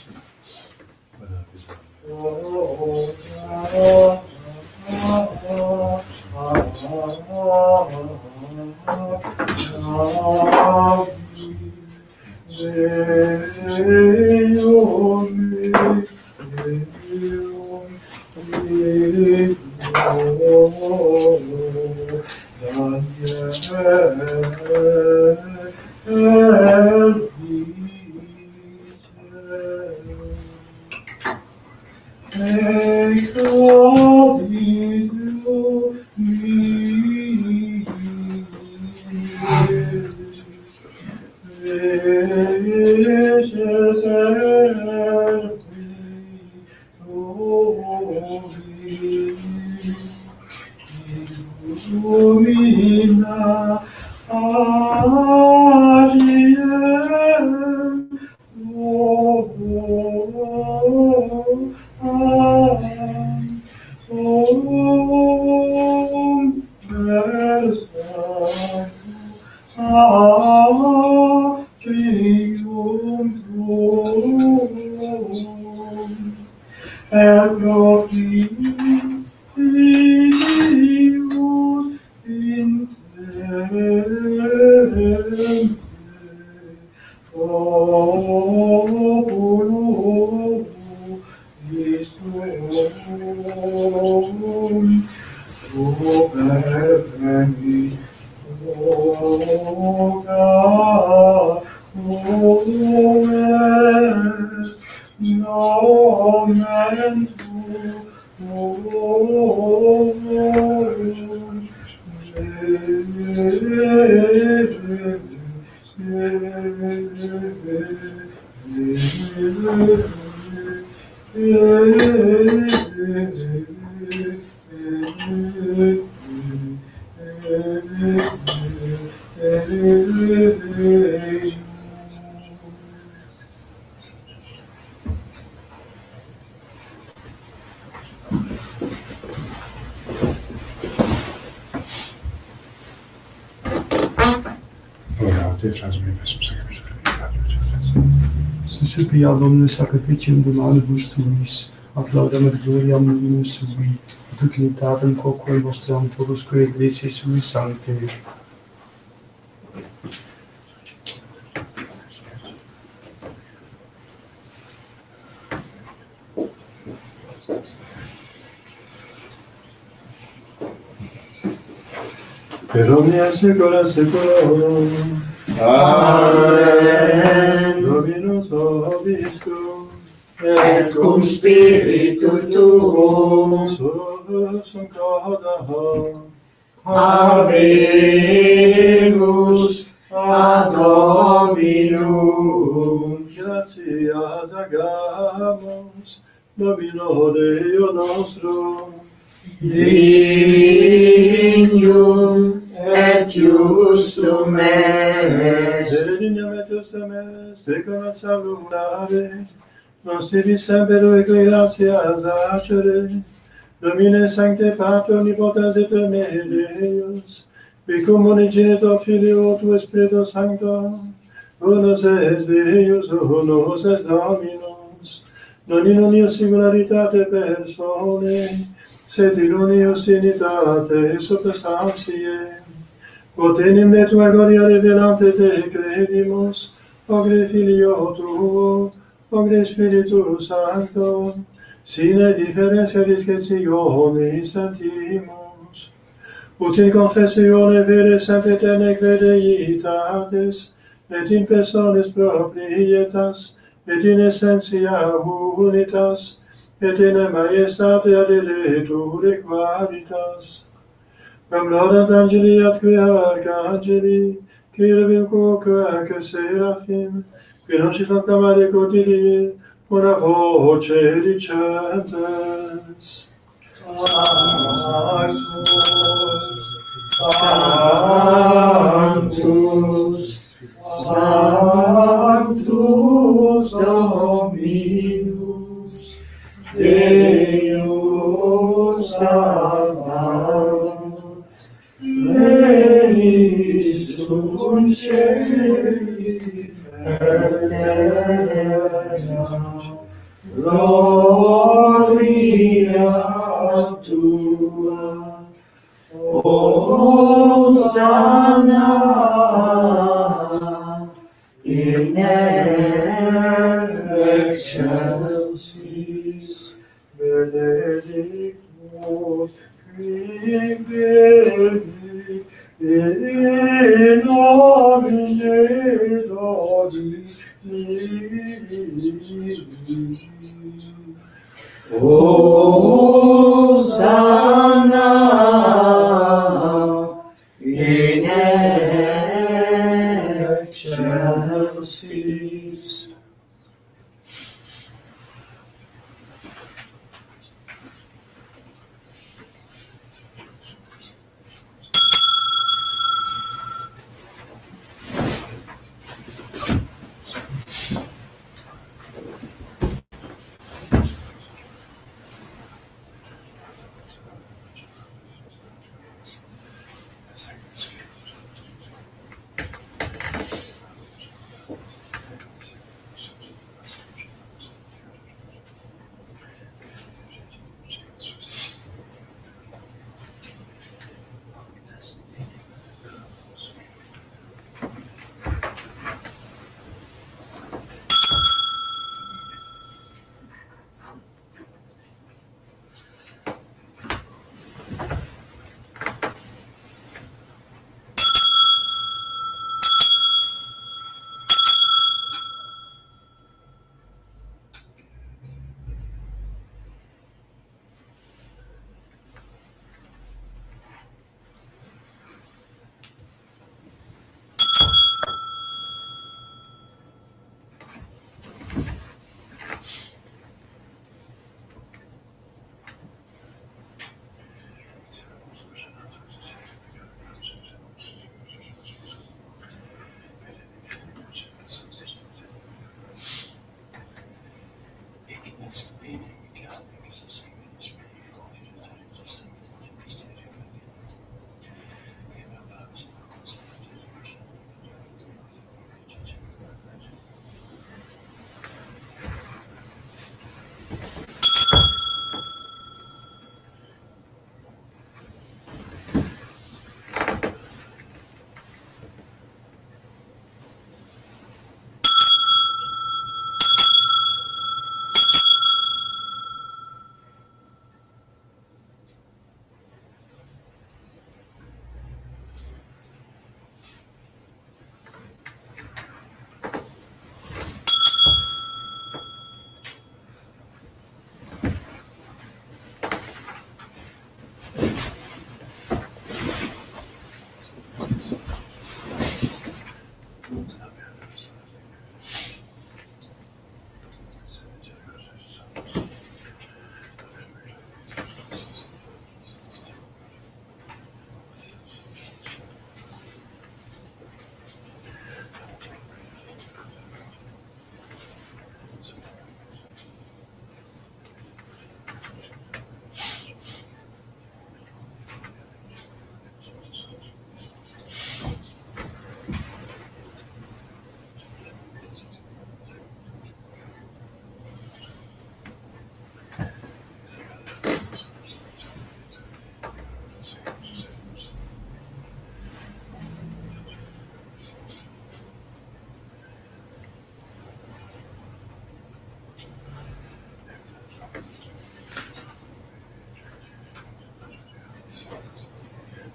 Suscipia Dominus sacrificium de manibus tuis, ad laudem et gloriam Dominus sui, et utilitatem quoque nostram torusque ecclesiae sui sancte. Per omnia secula seculorum. Amen. Dominus vobiscum. Et cum spiritu tuo. Sus concordam. Habemus ad Dominum. Gratias agamus, Domino Deo nostrum. Dignum et justum est. Dignum et justum est, secum et salutare, nos tibi semper eque gratias accere, Domine sancte Pater omnipotens et Deus, vicum unigenitor Filio tu Spiritus Sancto, unus est Deus, unus est Dominus, non in unius singularitate personae, sed in unius trinitate substantiae. Quod enim de tua gloria revelante te credimus, ogre Filio tuo, ogre Spiritus Sancto, sine differentia discretione sentimus. Ut in confessione vere sempiterne crediitatis, et in personis proprietas, et in essentia unitas, et in majestate ad editure qualitas. Quam laudant angeli ad qui arcangeli, cherubim quoque seraphim, qui non ci conclamare quotidie, una voce dicentes. Sanctus, Sanctus Dominus, Deus Sabaoth, Venit sum caeli et terra, gloria tua, Hosanna in excelsis, benedictus qui venit in nomine Domini. Hosanna in excelsis.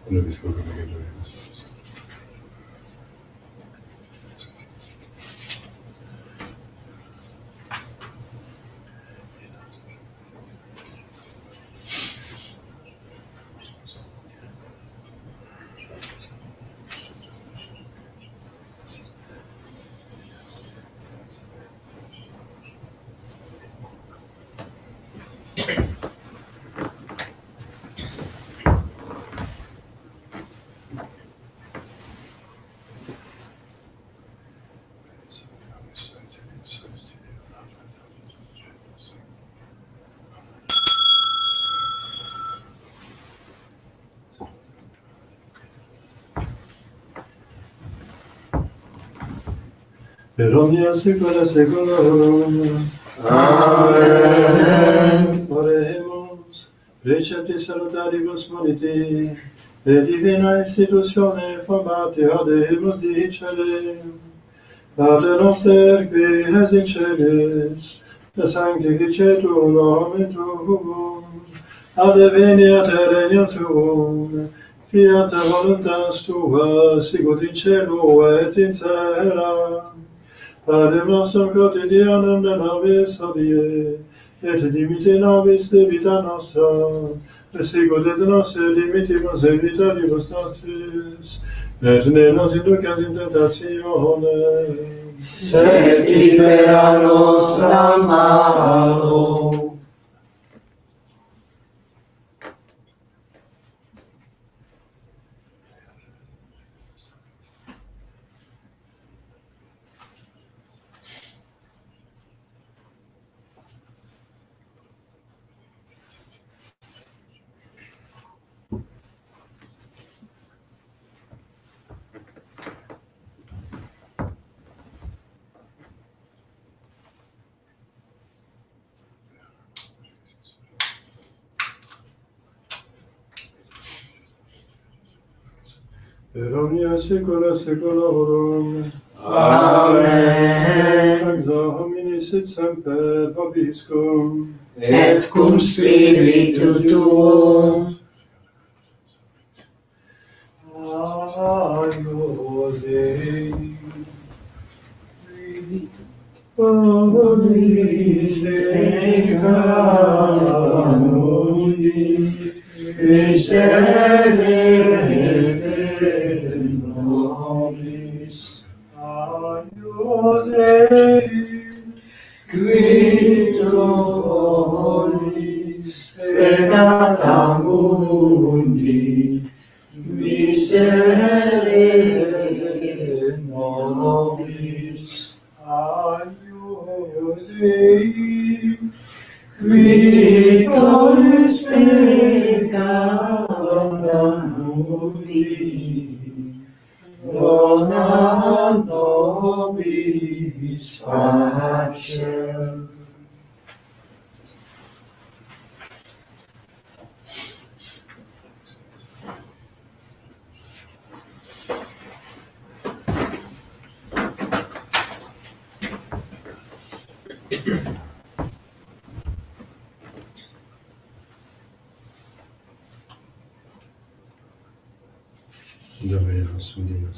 Eronia secula seculorum. Amen. Oremus, precepti salutaribus moniti, e divina institutione formate ademus dicere, Pater noster qui es in celis, sanctificetur nomen tuum, adveniat regnum tuum, fiat voluntas tua, sicut in cielo et in terra. Panem nostrum quotidianum da nobis hodie, et dimitte nobis debita nostra, sicut et nos dimittimus debitoribus nostris, et ne nos inducas in tentationem, sed libera nos a malo. Eronia secula seculorum. Amen. Exa hominis sit semper vobiscum, Et cum spiritu tuo, Agnus Dei. Omnis peccatum mundi, miserere nobis. Agnus Dei, qui tollis peccata mundi, miserere nobis. Agnus Dei, qui tollis peccata mundi, dona nobis pacem. Domine nostrum Deus.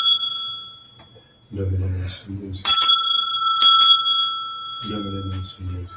Domine nostrum Deus. Domine nostrum Deus.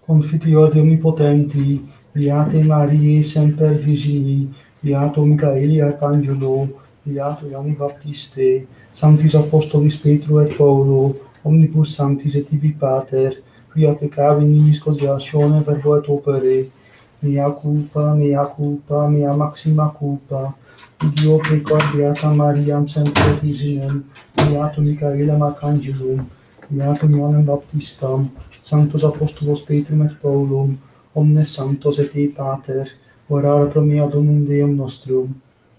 Confiteor de Omnipotenti, Beate Mariae Semper Virgini, Beato Michaeli Arcangelo, Beato Ioanni Baptiste, Sanctis Apostolis Petro et Paulo, Omnibus Sanctis et Tibi Pater, quia peccavi nimis cogitatione verbo et opere, mea culpa, mea culpa, mea maxima culpa, Dio precordiata Mariam Semper Virginem, Beato Michaelem Arcangelum, Beatum Ioannem Baptistam, Sanctos Apostolos Petrum et Paulum, omnes sanctos et Dei Pater, orare pro mea Domum Deum nostrum.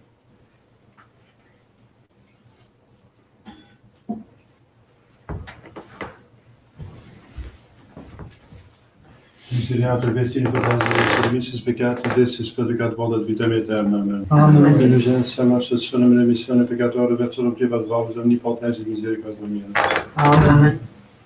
Miseriator vesti nipotens serviciis peccati dessis predicat volat vitam aeterna. Amen. Amen. Indulgentia absorptionem remissione peccatorum verso privat valus omnipotens et misericordiae Dominum. Amen.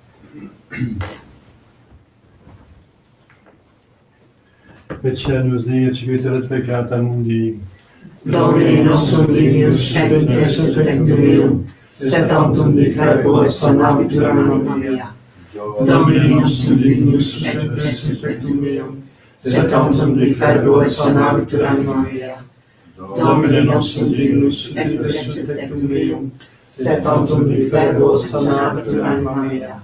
Pecenus Dei executor et peccata mundi. Domine nostrum Deus et in resurrectum meum, sed tantum de verbo et sanabitur anima mea. Domine nostrum Deus et in resurrectum meum, sed tantum de verbo et sanabitur anima mea. Domine nostrum Deus et in resurrectum meum, sed tantum de verbo et sanabitur anima mea.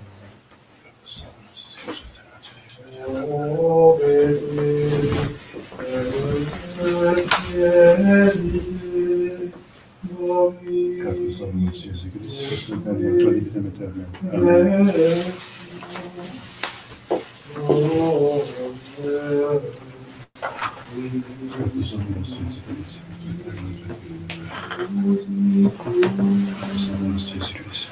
Cartus Dominus Iesus Christus, et aliatua vitam aeterna. Amen. Cartus Dominus Iesus Christus, et aliatua Cartus Dominus Iesus Christus.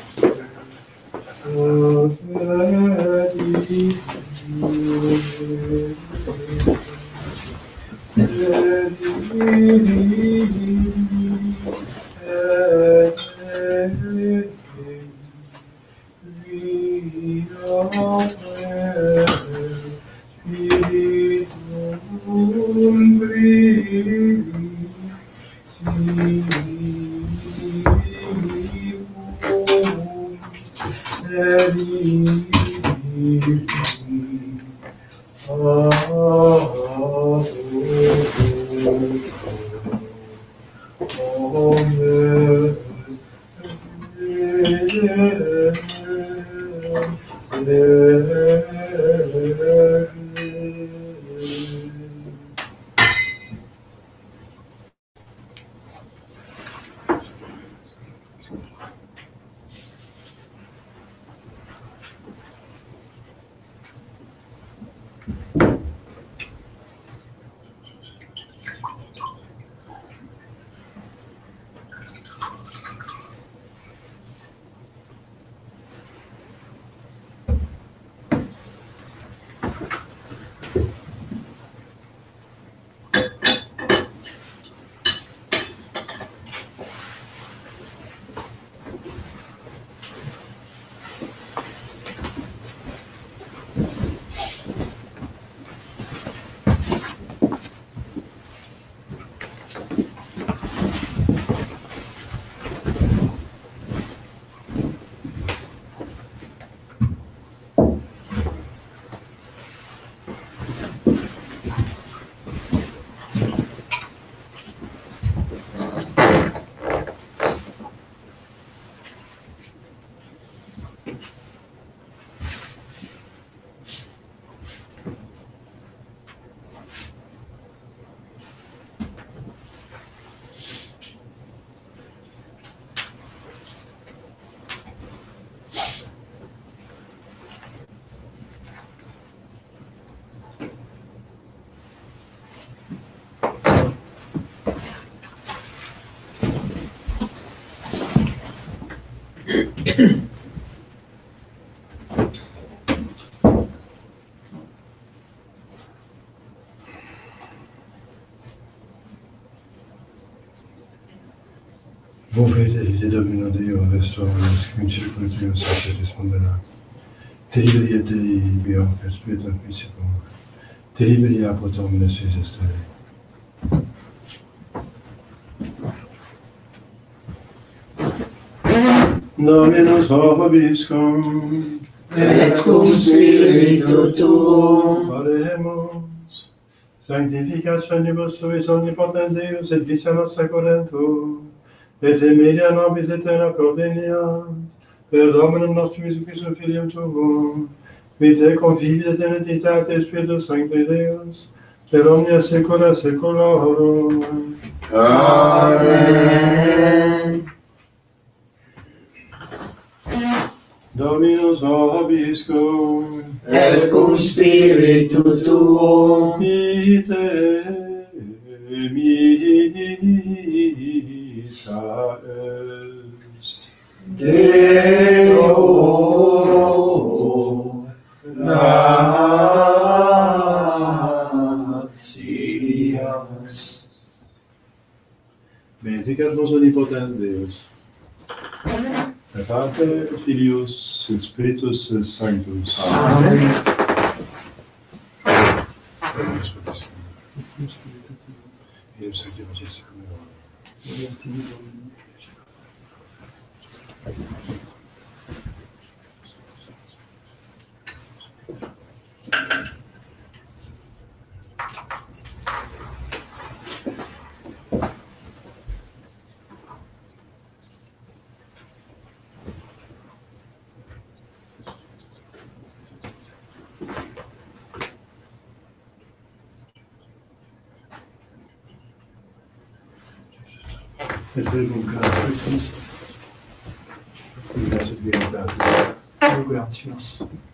Voi fedeli Domino Deo, verso les cum circulationem sancte responderà. Te liberi et Dei, bio, per spiritu principio. Te liberi apot omnes esistere. Dominus vobiscum. et cum spiritu tuum. Oremus. Sanctificas venibus tuis omnipotens Deus et visa nostra correntur, et in media nobis eterna proveniat, per Dominum nostrum Iesu Christum Filium tuum, mit te conviviet in entitate Spiritus Sancti Deus, per omnia saecula saeculorum. Amen. Dominus vobiscum, Et cum spiritu tuum. ite missa est. Deo gratias. Benedicat vos omnipotens Deus, et Pater et Filius et Spiritus Sanctus. Amen. Et verbum gratias. Gratias divinitatis. Gratias.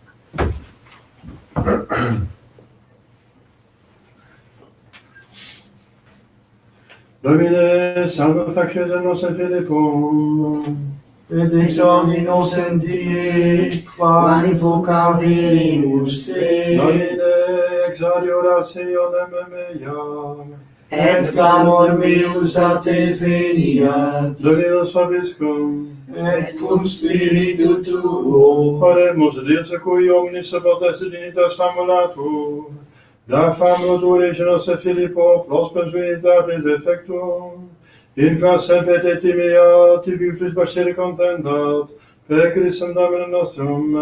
Domine, salva facere nostra Philippum, Et exordinos in die, Quani vocavimus te, Domine, exaudi orationem mea, et clamor meus a te veniat, Dominus vobiscum, et cum spiritu tuo, Oremus, Deus a cui omnis sabatas dignitas famulatur, da famulatur nostra Filippo, prospers unitatis effectum, in qua sepet et timea tibi fris bacere contentat, per Christum Dominum nostrum.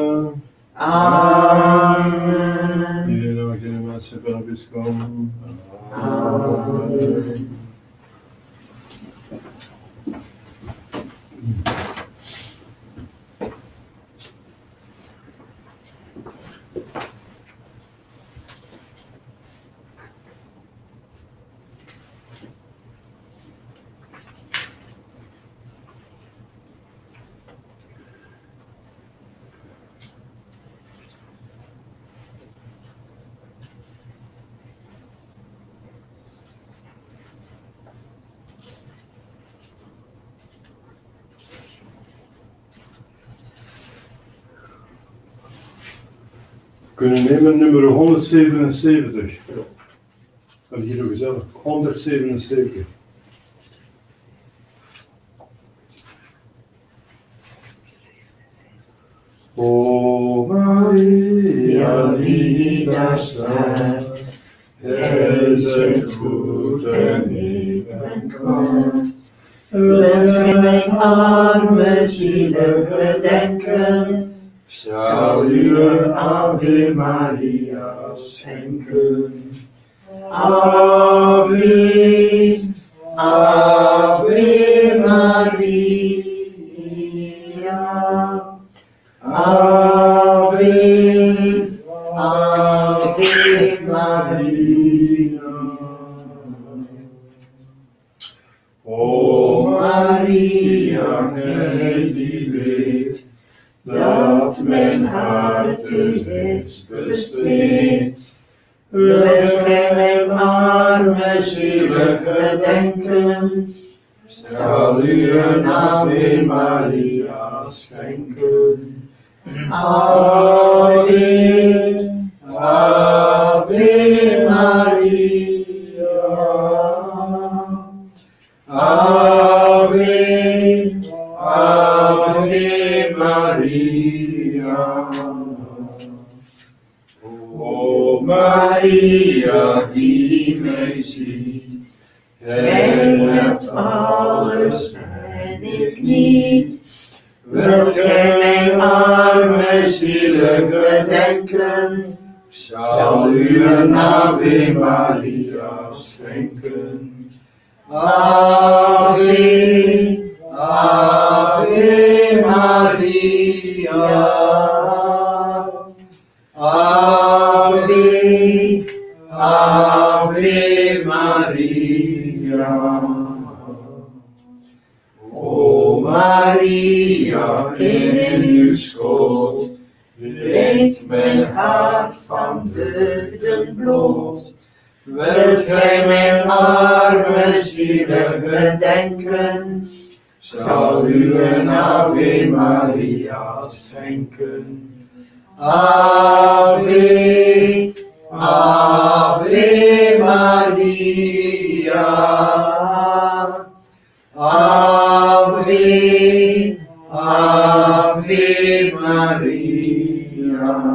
Amen. In nomine Patris et Filii Spiritus. Amen. Kunnen nemen nummer honderdzevenenzeventig. Dat hier ook gezellig. honderdzevenenzeventig. O Maria, die daar staat, is het goed en ik ben kwaad. Wilt gij mijn arme zielen bedenken, zal u een Ave Maria schenken. Ave, Ave Maria, Ave, Ave Maria. O Maria, gij die weet dat mijn hart u is besteed. Wilt gij mijn arme zielen bedenken, zal u een Ave Maria schenken. Ave, Ave Maria, Ave, Ave Maria. O Maria, die mij ziet, gij hebt alles en ik niet. Wilt gij mijn arme zielen gedenken. Zal u een Ave Maria schenken. Ave, Ave Maria. Ave, Ave Maria. O Maria, in uw schoot, ligt mijn hart van deugden bloot. Wilt gij mijn arme zielen gedenken, zal u een Ave Maria schenken. Ave, Ave Maria. Ave, Ave Maria.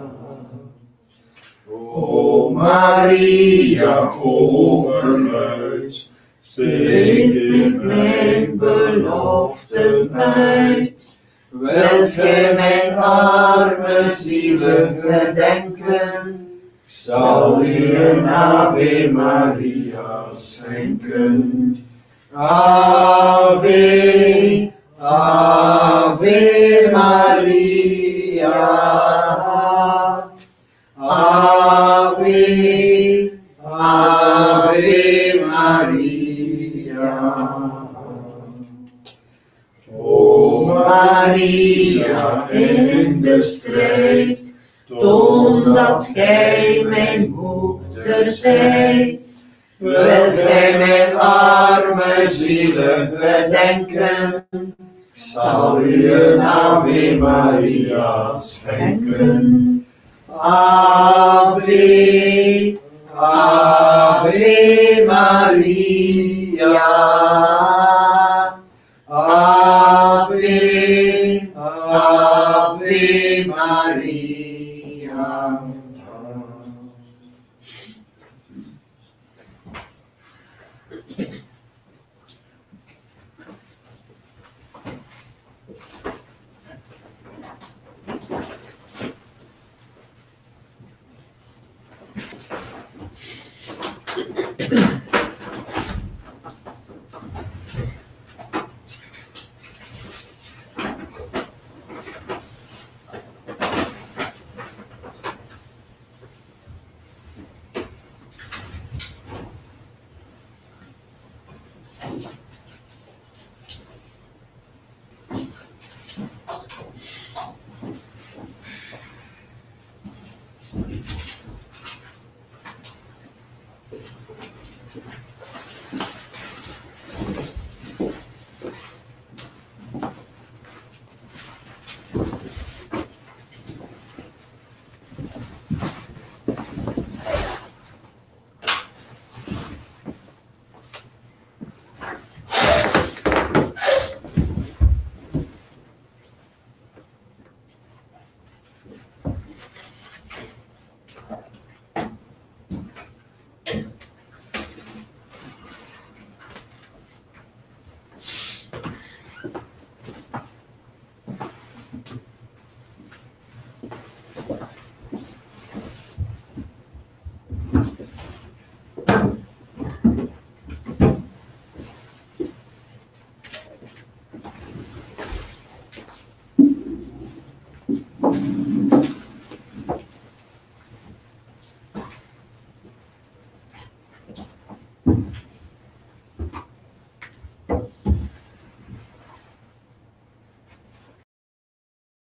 O Maria, overluid, Spreek met mijn beloften uit. Wilt gij mijn arme zielen gedenken, zal u een Ave Maria schenken. Ave, Ave Maria. Ave, Ave Maria. O Maria, in de strijd, toon dat gij mijn moeder zijt. Wilt gij mijn arme zielen gedenken, zal u een Ave Maria schenken. Ave, Ave Maria. Ave, Ave Maria.